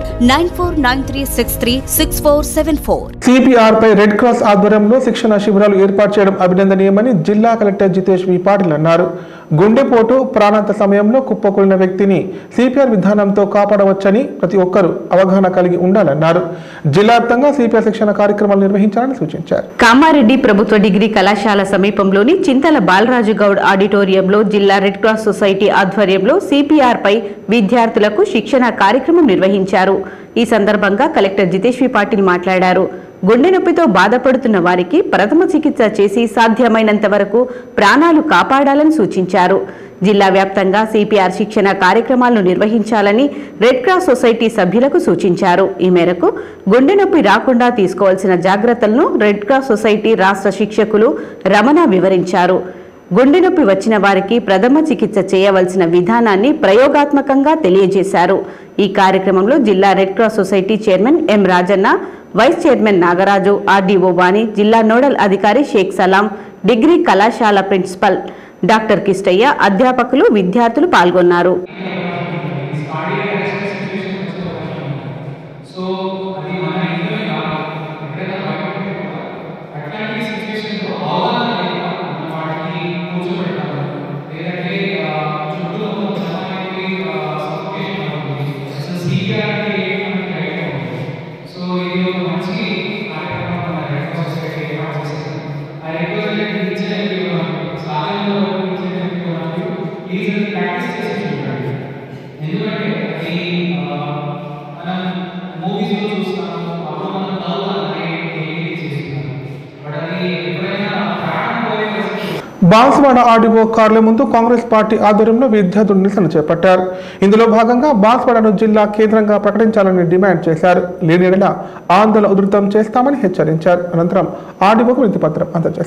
9493636474. సిపిఆర్ పై రెడ్ క్రాస్ ఆధ్వర్యంలో శిక్షణ శిబిరాలు ఏర్పాటు చేయడం అభినందనీయమని జిల్లా కలెక్టర్ జితేష్ వి పాటిల్ అన్నారు. గుండెపోటు, ప్రాణాంత సమయంలో కుప్పకూలిన వ్యక్తిని సిపిఆర్ విధానంతో కాపాడవచ్చని ప్రతి ఒక్కరూ అవగాహన కలిగి ఉండాలన్నారు. జిల్లా వ్యాప్తంగా సిపిఆర్ శిక్షణ కార్యక్రమాలు నిర్వహించాలని సూచించారు. కామారెడ్డి ప్రభుత్వ డిగ్రీ కళాశాల సమీపంలోని చింతల బాలరాజు గౌడ్ ఆడిటోరియంలో జిల్లా రెడ్ క్రాస్ సొసైటీ ఆధ్వర్యంలో సిపిఆర్ పై విద్యార్థులకు శిక్షణ కార్యక్రమం నిర్వహించారు. ఈ సందర్భంగా కలెక్టర్ జితేష్ వి పాటిల్ మాట్లాడారు. గుండె నొప్పితో బాధపడుతున్న వారికి ప్రథమ చికిత్స చేసి సాధ్యమైనంత వరకు ప్రాణాలు కాపాడాలని సూచించారు. జిల్లా వ్యాప్తంగా సిపిఆర్ శిక్షణ కార్యక్రమాలను నిర్వహించాలని రెడ్ క్రాస్ సొసైటీ సభ్యులకు సూచించారు. ఈ మేరకు గుండె నొప్పి రాకుండా తీసుకోవాల్సిన జాగ్రత్తలను రెడ్ క్రాస్ సొసైటీ రాష్ట్ర శిక్షకులు రమణ వివరించారు. గుండె నొప్పి వచ్చిన వారికి ప్రథమ చికిత్స చేయవలసిన విధానాన్ని ప్రయోగాత్మకంగా తెలియజేశారు. ఈ కార్యక్రమంలో జిల్లా red cross society chairman M Rajanna, vice chairman Nagaraju, RDO Vani, జిల్లా నోడల్ అధికారి షేక్ సలాం, డిగ్రీ కళాశాల ప్రిన్సిపల్ డాక్టర్ కిష్టయ్య, అధ్యాపకులు, విద్యార్థులు పాల్గొన్నారు. బాన్స్వాడ ఆర్డీఓ కార్యాలయం ముందు కాంగ్రెస్ పార్టీ ఆధ్వర్యంలో విద్యార్థులు నిరసన చేపట్టారు. ఇందులో భాగంగా బాన్స్వాడను జిల్లా కేంద్రంగా ప్రకటించాలని డిమాండ్ చేశారు. లేని యెడల ఆందోళన ఉధృతం చేస్తామని హెచ్చరించారు. అనంతరం ఆర్డీఓకు వినతి పత్రం అందజేశారు.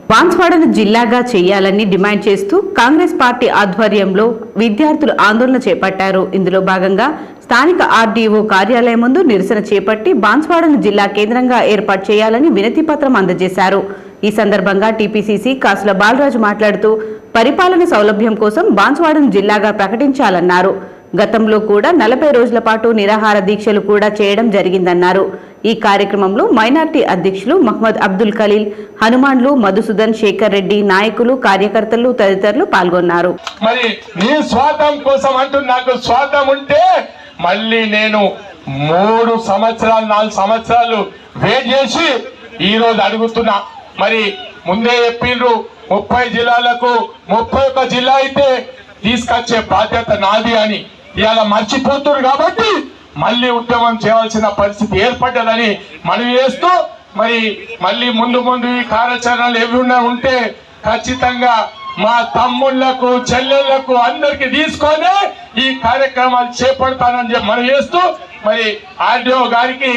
బాన్స్వాడను జిల్లాగా చేయాలని డిమాండ్ చేస్తూ కాంగ్రెస్ పార్టీ ఆధ్వర్యంలో విద్యార్థులు ఆందోళన చేపట్టారు. ఇందులో భాగంగా స్థానిక ఆర్డీఓ కార్యాలయం ముందు నిరసన చేపట్టి బాన్స్వాడను జిల్లా కేంద్రంగా ఏర్పాటు చేయాలని వినతి పత్రం అందజేశారు. ఈ సందర్భంగా టీపీసీసీ కాసుల బాలరాజు మాట్లాడుతూ పరిపాలన సౌలభ్యం కోసం బాన్స్వాడను జిల్లాగా ప్రకటించాలన్నారు. గతంలో కూడా 40 రోజుల పాటు నిరాహార దీక్షలు కూడా చేయడం జరిగిందన్నారు. ఈ కార్యక్రమంలో మైనార్టీ అధ్యక్షులు మహమ్మద్ అబ్దుల్ ఖలీల్, హనుమాన్లు, మధుసూదన్, శేఖర్ రెడ్డి, నాయకులు, కార్యకర్తలు తదితరులు పాల్గొన్నారు. మరి నీ స్వార్థం కోసం అంటూ నాకు స్వార్థం ఉంటే మళ్ళీ నేను 3 సంవత్సరాలు 4 సంవత్సరాలు వెయిట్ చేసి ఈ రోజు అడుగుతున్నా. మరి ముందే చెప్పిండ్రు 30 జిల్లాలకు 31 జిల్లా అయితే తీసుకొచ్చే బాధ్యత నాది అని. ఇవాళ మర్చిపోతున్నారు కాబట్టి మళ్ళీ ఉద్యమం చేయవలసిన పరిస్థితి ఏర్పడ్డదని మనవి చేస్తూ మరి మళ్ళీ ముందు ఈ కార్యాచరణలు ఏవి ఉంటే ఖచ్చితంగా మా తమ్ముళ్లకు చెల్లెళ్లకు అందరికి తీసుకొని ఈ కార్యక్రమాలు చేపడతానని చెప్పి మనవి చేస్తూ మరి ఆర్డీఓ గారికి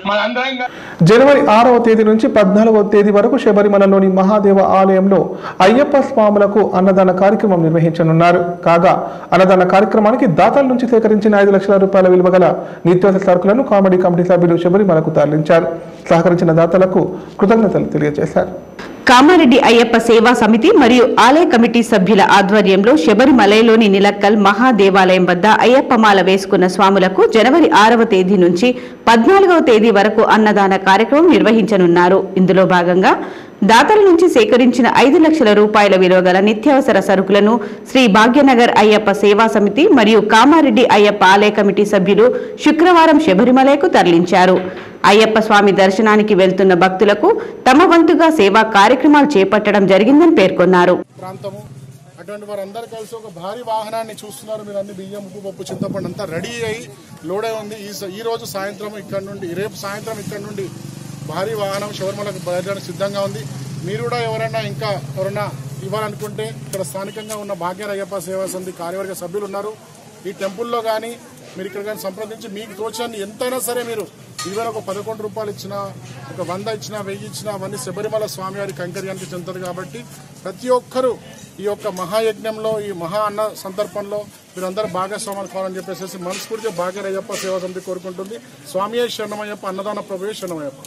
జనవరి 6వ తేదీ నుంచి 14వ తేదీ వరకు శబరిమలలోని మహాదేవ ఆలయంలో అయ్యప్ప స్వాములకు అన్నదాన కార్యక్రమం నిర్వహించనున్నారు. కాగా అన్నదాన కార్యక్రమానికి దాతల నుంచి సేకరించిన 5 లక్షల రూపాయల విలువ గల నిత్యావసర సరుకులను కామెడీ కమిటీ సభ్యులు శబరిమలకు తరలించారు. సహకరించిన దాతలకు కృతజ్ఞతలు తెలియజేశారు. కామారెడ్డి అయ్యప్ప సేవా సమితి మరియు ఆలయ కమిటీ సభ్యుల ఆధ్వర్యంలో శబరిమలైలోని నిలక్కల్ మహాదేవాలయం వద్ద అయ్యప్పమాల వేసుకున్న స్వాములకు జనవరి 6వ తేదీ నుంచి 14వ తేదీ వరకు అన్నదాన కార్యక్రమం నిర్వహించనున్నారు. ఇందులో భాగంగా దాతల నుంచి సేకరించిన 5 లక్షల రూపాయల విలువ గల నిత్యావసర సరుకులను శ్రీ భాగ్యనగర్ అయ్యప్ప సేవా సమితి మరియు కామారెడ్డి అయ్యప్ప ఆలయ కమిటీ సభ్యులు శుక్రవారం శబరిమలకు తరలించారు. అయ్యప్ప స్వామి దర్శనానికి వెళ్తున్న భక్తులకు తమ వంతుగా సేవా కార్యక్రమాలు చేపట్టడం జరిగిందని పేర్కొన్నారు. అటువంటి వారందరూ కలిసి ఒక భారీ వాహనాన్ని చూస్తున్నారు. మీరు అన్ని బియ్యం, ఉప్పు, పప్పు, చింతపండు అంతా రెడీ అయ్యి లోడే ఉంది. ఈ రోజు సాయంత్రం ఇక్కడ నుండి, రేపు సాయంత్రం ఇక్కడ నుండి భారీ వాహనం శబరిమలకు బయలుదేరడానికి సిద్ధంగా ఉంది. మీరు కూడా ఎవరైనా ఇవ్వాలనుకుంటే ఇక్కడ స్థానికంగా ఉన్న భాగ్యనగర్ అయ్యప్ప సేవా సమితి కార్యవర్గ సభ్యులు ఉన్నారు. ఈ టెంపుల్లో కానీ మీరు ఇక్కడ కానీ సంప్రదించి మీకు తోచాన్ని ఎంతైనా సరే మీరు ఈవేళ ఒక 11 రూపాయలు ఇచ్చినా, ఒక 100 ఇచ్చినా, 1000 ఇచ్చినా అవన్నీ శబరిమల స్వామివారి కైంకర్యానికి చెందుతుంది. కాబట్టి ప్రతి ఒక్కరూ ఈ యొక్క మహాయజ్ఞంలో, ఈ మహా అన్న సందర్భంలో మీరందరూ భాగస్వాములు కావాలని చెప్పేసి మనస్ఫూర్తిగా భాగ్యనగర్ అయ్యప్ప సేవా సమితి కోరుకుంటుంది. స్వామియే శరణమయ్యప్ప, అన్నదాన ప్రభువే శరణమయ్యప్ప.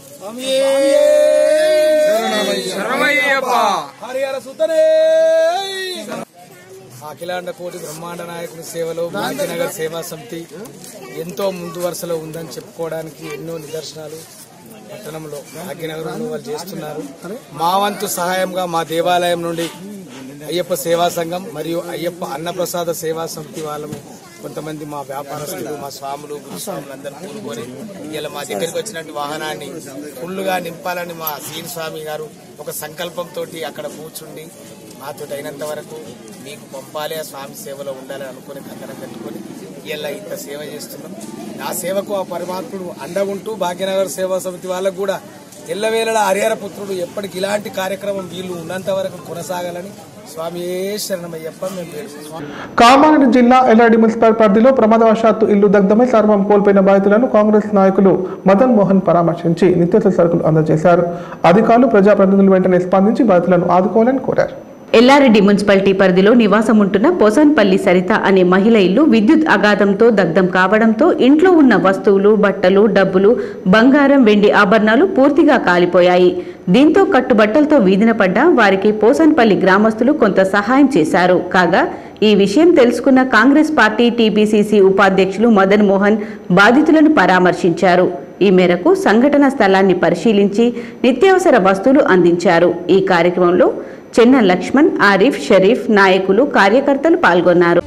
అఖిలాండ కోటి బ్రహ్మాండ నాయకుని సేవలో భాగ్యనగర్ సేవా సమితి ఎంతో ముందు వరుసలో ఉందని చెప్పుకోవడానికి ఎన్నో నిదర్శనాలు పట్టణంలో భాగ్యనగరంలో వాళ్ళు చేస్తున్నారు. మా వంతు సహాయంగా మా దేవాలయం నుండి అయ్యప్ప సేవా సంఘం మరియు అయ్యప్ప అన్నప్రసాద సేవా సమితి వాళ్ళము కొంతమంది మా వ్యాపారస్తులు, మా స్వాములు, గురుస్వాములు అందరూ కూడుకొని ఇలా మా దగ్గరికి వచ్చినట్టు వాహనాన్ని ఫుల్లుగా నింపాలని మా శ్రీని స్వామి గారు ఒక సంకల్పంతో అక్కడ కూర్చుండి మాతో అయినంత వరకు మీకు పంపాలి, ఆ స్వామి సేవలో ఉండాలని అనుకుని కంకణం కట్టుకుని ఇలా ఇంత సేవ చేస్తున్నాం. ఆ సేవకు ఆ పరమాత్ముడు అండగుంటూ భాగ్యనగర్ సేవా సమితి వాళ్ళకు కూడా ఎల్లవేళలా హరిహర పుత్రుడు ఎప్పటికి ఇలాంటి కార్యక్రమం వీళ్ళు ఉన్నంత వరకు కొనసాగాలని స్వామియే శరణమయ్యప్ప మేము పేర్కొన్నాం. కామారెడ్డి జిల్లా ఎల్లాడి మున్సిపల్ పరిధిలో ప్రమాదవశాత్తు ఇల్లు దగ్ధమై సర్వం కోల్పోయిన బాధితులను కాంగ్రెస్ నాయకులు మదన్ మోహన్ పరామర్శించి నిత్యావసర సరుకులు అందజేశారు. అధికారులు, ప్రజాప్రతినిధులు వెంటనే స్పందించి బాధితులను ఆదుకోవాలని కోరారు. ఎల్లారెడ్డి మున్సిపాలిటీ పరిధిలో నివాసం ఉంటున్న పోసాన్పల్లి సరిత అనే మహిళ ఇల్లు విద్యుత్ అఘాతంతో దగ్ధం కావడంతో ఇంట్లో ఉన్న వస్తువులు, బట్టలు, డబ్బులు, బంగారం, వెండి ఆభరణాలు పూర్తిగా కాలిపోయాయి. దీంతో కట్టుబట్టలతో వీధిన పడ్డ వారికి పోసాన్పల్లి గ్రామస్తులు కొంత సహాయం చేశారు. కాగా ఈ విషయం తెలుసుకున్న కాంగ్రెస్ పార్టీ టీపీసీసీ ఉపాధ్యక్షులు మదన్ మోహన్ బాధితులను పరామర్శించారు. ఈ మేరకు సంఘటన స్థలాన్ని పరిశీలించి నిత్యావసర వస్తువులు అందించారు. ఈ కార్యక్రమంలో చెన్న లక్ష్మణ్, ఆరిఫ్, షరీఫ్, నాయకులు, కార్యకర్తలు పాల్గొన్నారు.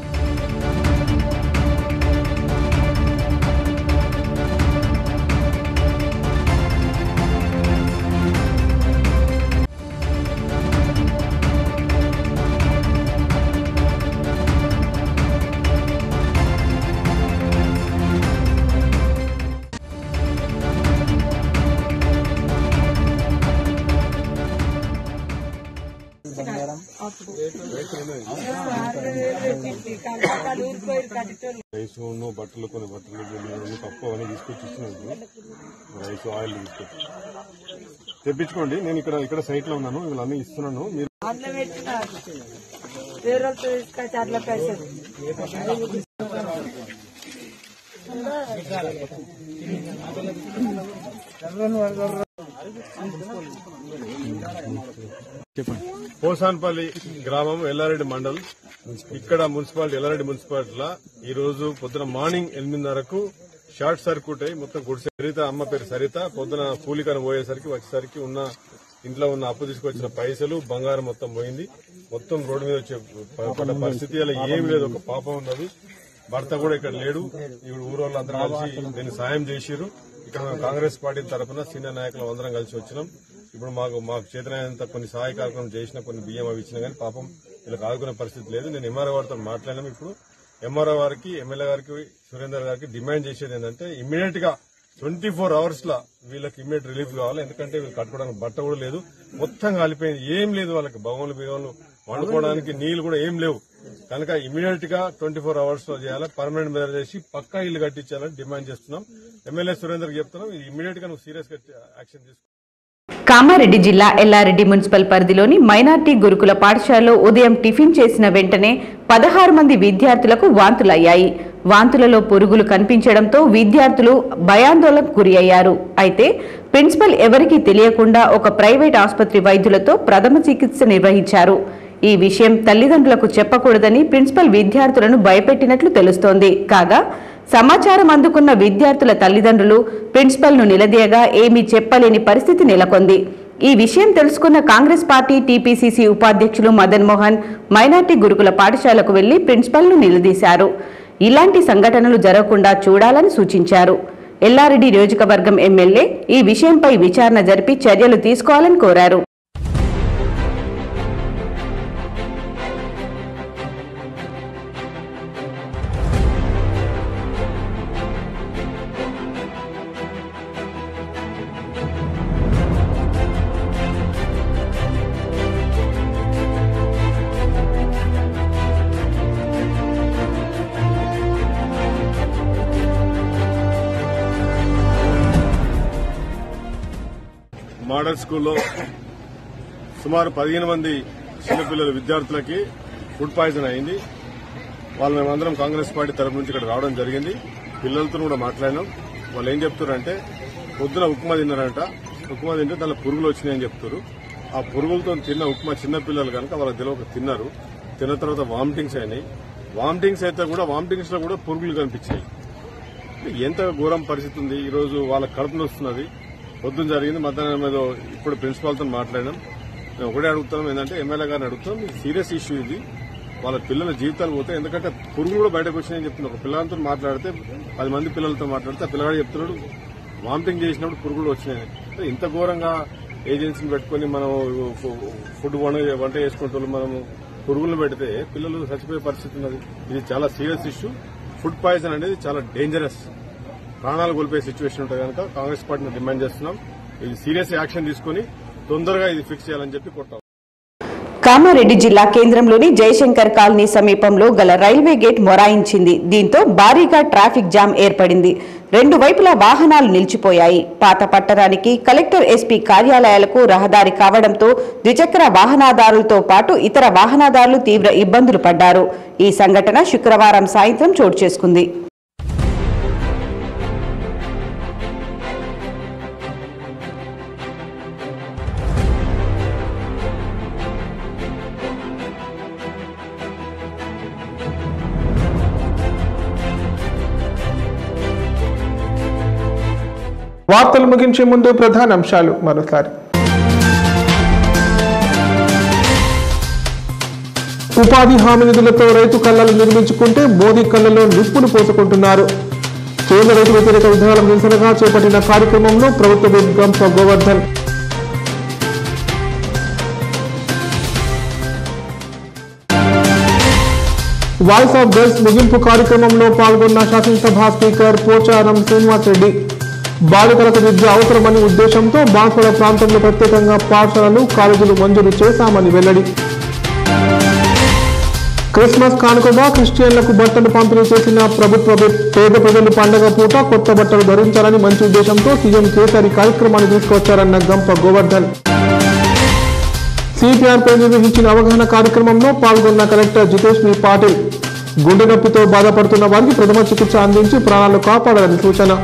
రైస్ బట్టలు, కొన్ని బట్టలు, పప్పు అవన్నీ తీసుకొచ్చి ఇస్తున్నాడు. రైస్, ఆయిల్ తీసుకొచ్చి తెప్పించుకోండి. నేను ఇక్కడ సైట్ లో ఉన్నాను, వీళ్ళన్నీ ఇస్తున్నాను. మీరు పోసాన్పల్లి గ్రామం ఎల్లారెడ్డి మండల్, ఇక్కడ మున్సిపాలిటీ ఎల్లారెడ్డి మున్సిపాలిటీలో ఈ రోజు పొద్దున మార్నింగ్ 8:30కు షార్ట్ సర్క్యూట్ అయ్యి మొత్తం గుడి సరిత, అమ్మ పేరు సరిత, పొద్దున కూలికను వచ్చేసరికి ఉన్న ఇంట్లో ఉన్న అప్పు తీసుకొచ్చిన పైసలు బంగారం మొత్తం పోయింది. మొత్తం రోడ్డు మీద వచ్చే పరిస్థితి అలా ఏం లేదు. ఒక పాపం ఉన్నది, భర్త కూడా ఇక్కడ లేడు. ఇప్పుడు ఊరోళ్ళందరూ కలిసి దీన్ని సాయం చేసిరు. ఇక్కడ మేము కాంగ్రెస్ పార్టీ తరఫున సీనియర్ నాయకులు అందరం కలిసి వచ్చినాం. ఇప్పుడు మాకు చేతనైనంత కొన్ని సహాయ కార్యక్రమం చేసిన, కొన్ని బియ్యం అవి ఇచ్చినా కానీ పాపం వీళ్ళకి ఆదుకునే పరిస్థితి లేదు. నేను ఎంఆర్ఓ వారితో మాట్లాడినాం. ఇప్పుడు ఎంఆర్ఓ వారికి, ఎమ్మెల్యే గారికి, సురేందర్ గారికి డిమాండ్ చేసేది ఏంటంటే ఇమ్మీడియట్ గా 24 hours లా వీళ్ళకి ఇమ్మీడియట్ రిలీఫ్ కావాలి. ఎందుకంటే వీళ్ళు కట్టుకోవడానికి బట్ట కూడా లేదు, మొత్తం కాలిపోయింది, ఏం లేదు వాళ్ళకి. భవన్లు వండుకోవడానికి నీళ్లు కూడా ఏం లేవు. కనుక ఇమ్మీడియట్ గా 24 hours లో చేయాలి, పర్మనెంట్ మెజర్ చేసి పక్కా ఇల్లు కట్టించాలని డిమాండ్ చేస్తున్నాం. ఎమ్మెల్యే సురేందర్ చెప్తున్నాం, ఇమ్మీడియట్ గా నువ్వు సీరియస్ గా యాక్షన్ తీసుకో. కామారెడ్డి జిల్లా ఎల్లారెడ్డి మున్సిపల్ పరిధిలోని మైనార్టీ గురుకుల పాఠశాలలో ఉదయం టిఫిన్ చేసిన వెంటనే 16 మంది విద్యార్థులకు వాంతులయ్యాయి. వాంతులలో పురుగులు కనిపించడంతో విద్యార్థులు భయాందోళనకు గురి అయ్యారు. అయితే ప్రిన్సిపల్ ఎవరికీ తెలియకుండా ఒక ప్రైవేట్ ఆసుపత్రి వైద్యులతో ప్రథమ చికిత్స నిర్వహించారు. ఈ విషయం తల్లిదండ్రులకు చెప్పకూడదని ప్రిన్సిపల్ విద్యార్థులను భయపెట్టినట్లు తెలుస్తోంది. కాగా సమాచారం అందుకున్న విద్యార్థుల తల్లిదండ్రులు ప్రిన్సిపల్ ను నిలదీయగా ఏమీ చెప్పలేని పరిస్థితి నెలకొంది. ఈ విషయం తెలుసుకున్న కాంగ్రెస్ పార్టీ టీపీసీసీ ఉపాధ్యక్షులు మదన్ మోహన్ మైనార్టీ గురుకుల పాఠశాలకు వెళ్లి ప్రిన్సిపల్ ను నిలదీశారు. ఇలాంటి సంఘటనలు జరగకుండా చూడాలని సూచించారు. ఎల్లారెడ్డి నియోజకవర్గం ఎమ్మెల్యే ఈ విషయంపై విచారణ జరిపి చర్యలు తీసుకోవాలని కోరారు. మోడల్ స్కూల్లో సుమారు 15 మంది చిన్నపిల్లల విద్యార్థులకి ఫుడ్ పాయిజన్ అయింది. వాళ్ళు మేమందరం కాంగ్రెస్ పార్టీ తరఫు నుంచి ఇక్కడ రావడం జరిగింది. పిల్లలతో కూడా మాట్లాడినాం. వాళ్ళు ఏం చెప్తారంటే పొద్దున ఉప్మా తిన్నారంట, ఉప్మా తింటే దానిలో పురుగులు వచ్చినాయని చెప్తారు. ఆ పురుగులతో తిన్న ఉప్మా చిన్నపిల్లలు కనుక వాళ్ళకి తెలియక తిన్నారు. తిన్న తర్వాత వామిటింగ్స్ అయినాయి. వామిటింగ్స్ అయితే కూడా వామిటింగ్స్ లో కూడా పురుగులు కనిపించాయి. ఎంత ఘోరం పరిస్థితి ఉంది. ఈ రోజు వాళ్ళ కడుపును వస్తున్నది. పొద్దున జరిగింది, మధ్యాహ్నం ఏదో ఇప్పుడు ప్రిన్సిపాల్తో మాట్లాడినాం. మేము ఒకటే అడుగుతున్నాం, ఏంటంటే ఎమ్మెల్యే గారిని అడుగుతాం, ఇది సీరియస్ ఇష్యూ, ఇది వాళ్ళ పిల్లల జీవితాలు పోతాయి. ఎందుకంటే పురుగులు కూడా బయటకు వచ్చినాయని చెప్తున్నారు. ఒక పిల్లలతో మాట్లాడితే 10 మంది పిల్లలతో మాట్లాడితే ఆ పిల్లగాడు చెప్తున్నాడు వామిటింగ్ చేసినప్పుడు పురుగులు వచ్చినాయి. ఇంత ఘోరంగా ఏజెన్సీని పెట్టుకుని మనం ఫుడ్ వంట చేసుకుంటూ మనము పురుగులు పెడితే పిల్లలు చచ్చిపోయే పరిస్థితి ఉన్నది. ఇది చాలా సీరియస్ ఇష్యూ. ఫుడ్ పాయిజన్ అనేది చాలా డేంజరస్, ప్రాణాలు కోల్పోయే సిచ్యువేషన్ ఉంటుంది. కనుక కాంగ్రెస్ పార్టీని డిమాండ్ చేస్తున్నాం, ఇది సీరియస్ యాక్షన్ తీసుకుని తొందరగా ఇది ఫిక్స్ చేయాలని చెప్పి కోరుతాం. కామారెడ్డి జిల్లా కేంద్రంలోని జయశంకర్ కాలనీ సమీపంలో గల రైల్వే గేట్ మొరాయించింది. దీంతో భారీగా ట్రాఫిక్ జామ్ ఏర్పడింది. 2 వైపులా వాహనాలు నిలిచిపోయాయి. పాత పట్టణానికి కలెక్టర్, ఎస్పీ కార్యాలయాలకు రహదారి కావడంతో ద్విచక్ర వాహనదారులతో పాటు ఇతర వాహనదారులు తీవ్ర ఇబ్బందులు పడ్డారు. ఈ సంఘటన శుక్రవారం సాయంత్రం చోటు చేసుకుంది. వార్తలు ముగించే ముందు ప్రధాన అంశాలు మరోసారి. ఉపాధి హామీ నిధులతో రైతు కళ్ళాలు నిర్మించుకుంటే మోదీ కళ్ళలో నిప్పులు పోసుకుంటున్నారు. కేంద్ర రైతు వ్యతిరేక విధానాల నిరసనగా చేపట్టిన కార్యక్రమంలో ప్రభుత్వ whip Gampa Govardhan. Voice of girls ముగింపు కార్యక్రమంలో పాల్గొన్న శాసనసభ స్పీకర్ పోచారం శ్రీనివాస్ రెడ్డి. బాలికలకు విద్య అవసరమని ఉద్దేశంతో బాన్సువాడ ప్రాంతంలో ప్రత్యేకంగా పాఠశాలలు, కాలేజీలు మంజూరు చేశామని వెల్లడి. క్రిస్మస్ కానుకగా క్రిస్టియన్లకు బట్టలు పంపిణీ చేసిన ప్రభుత్వ పేద ప్రజలు పండగ పూట కొత్త బట్టలు ధరించాలని మంచి ఉద్దేశంతో సీఎం కేసీఆర్ ఈ కార్యక్రమాన్ని తీసుకొచ్చారన్న గంప గోవర్ధన్. సిపిఆర్పై నిర్వహించిన అవగాహన కార్యక్రమంలో పాల్గొన్న కలెక్టర్ జితేష్ బి పాటిల్ గుండె నొప్పితో బాధపడుతున్న వారికి ప్రథమ చికిత్స అందించి ప్రాణాలు కాపాడాలని సూచన.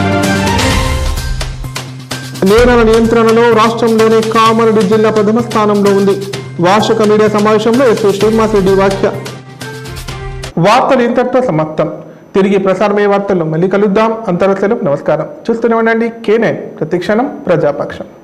నేరాల నియంత్రణలో రాష్ట్రంలోనే కామారెడ్డి జిల్లా ప్రథమ స్థానంలో ఉంది. వార్షిక మీడియా సమావేశంలో ఎస్పీ శ్రీనివాసరెడ్డి వ్యాఖ్య. వార్తలు ఇంతటితో సమాప్తం. తిరిగి ప్రసారమయ్యే వార్తల్లో మళ్ళీ కలుద్దాం. అంతవరకు నమస్కారం. చూస్తూనే ఉండండి K9 ప్రతిక్షణం ప్రజాపక్షం.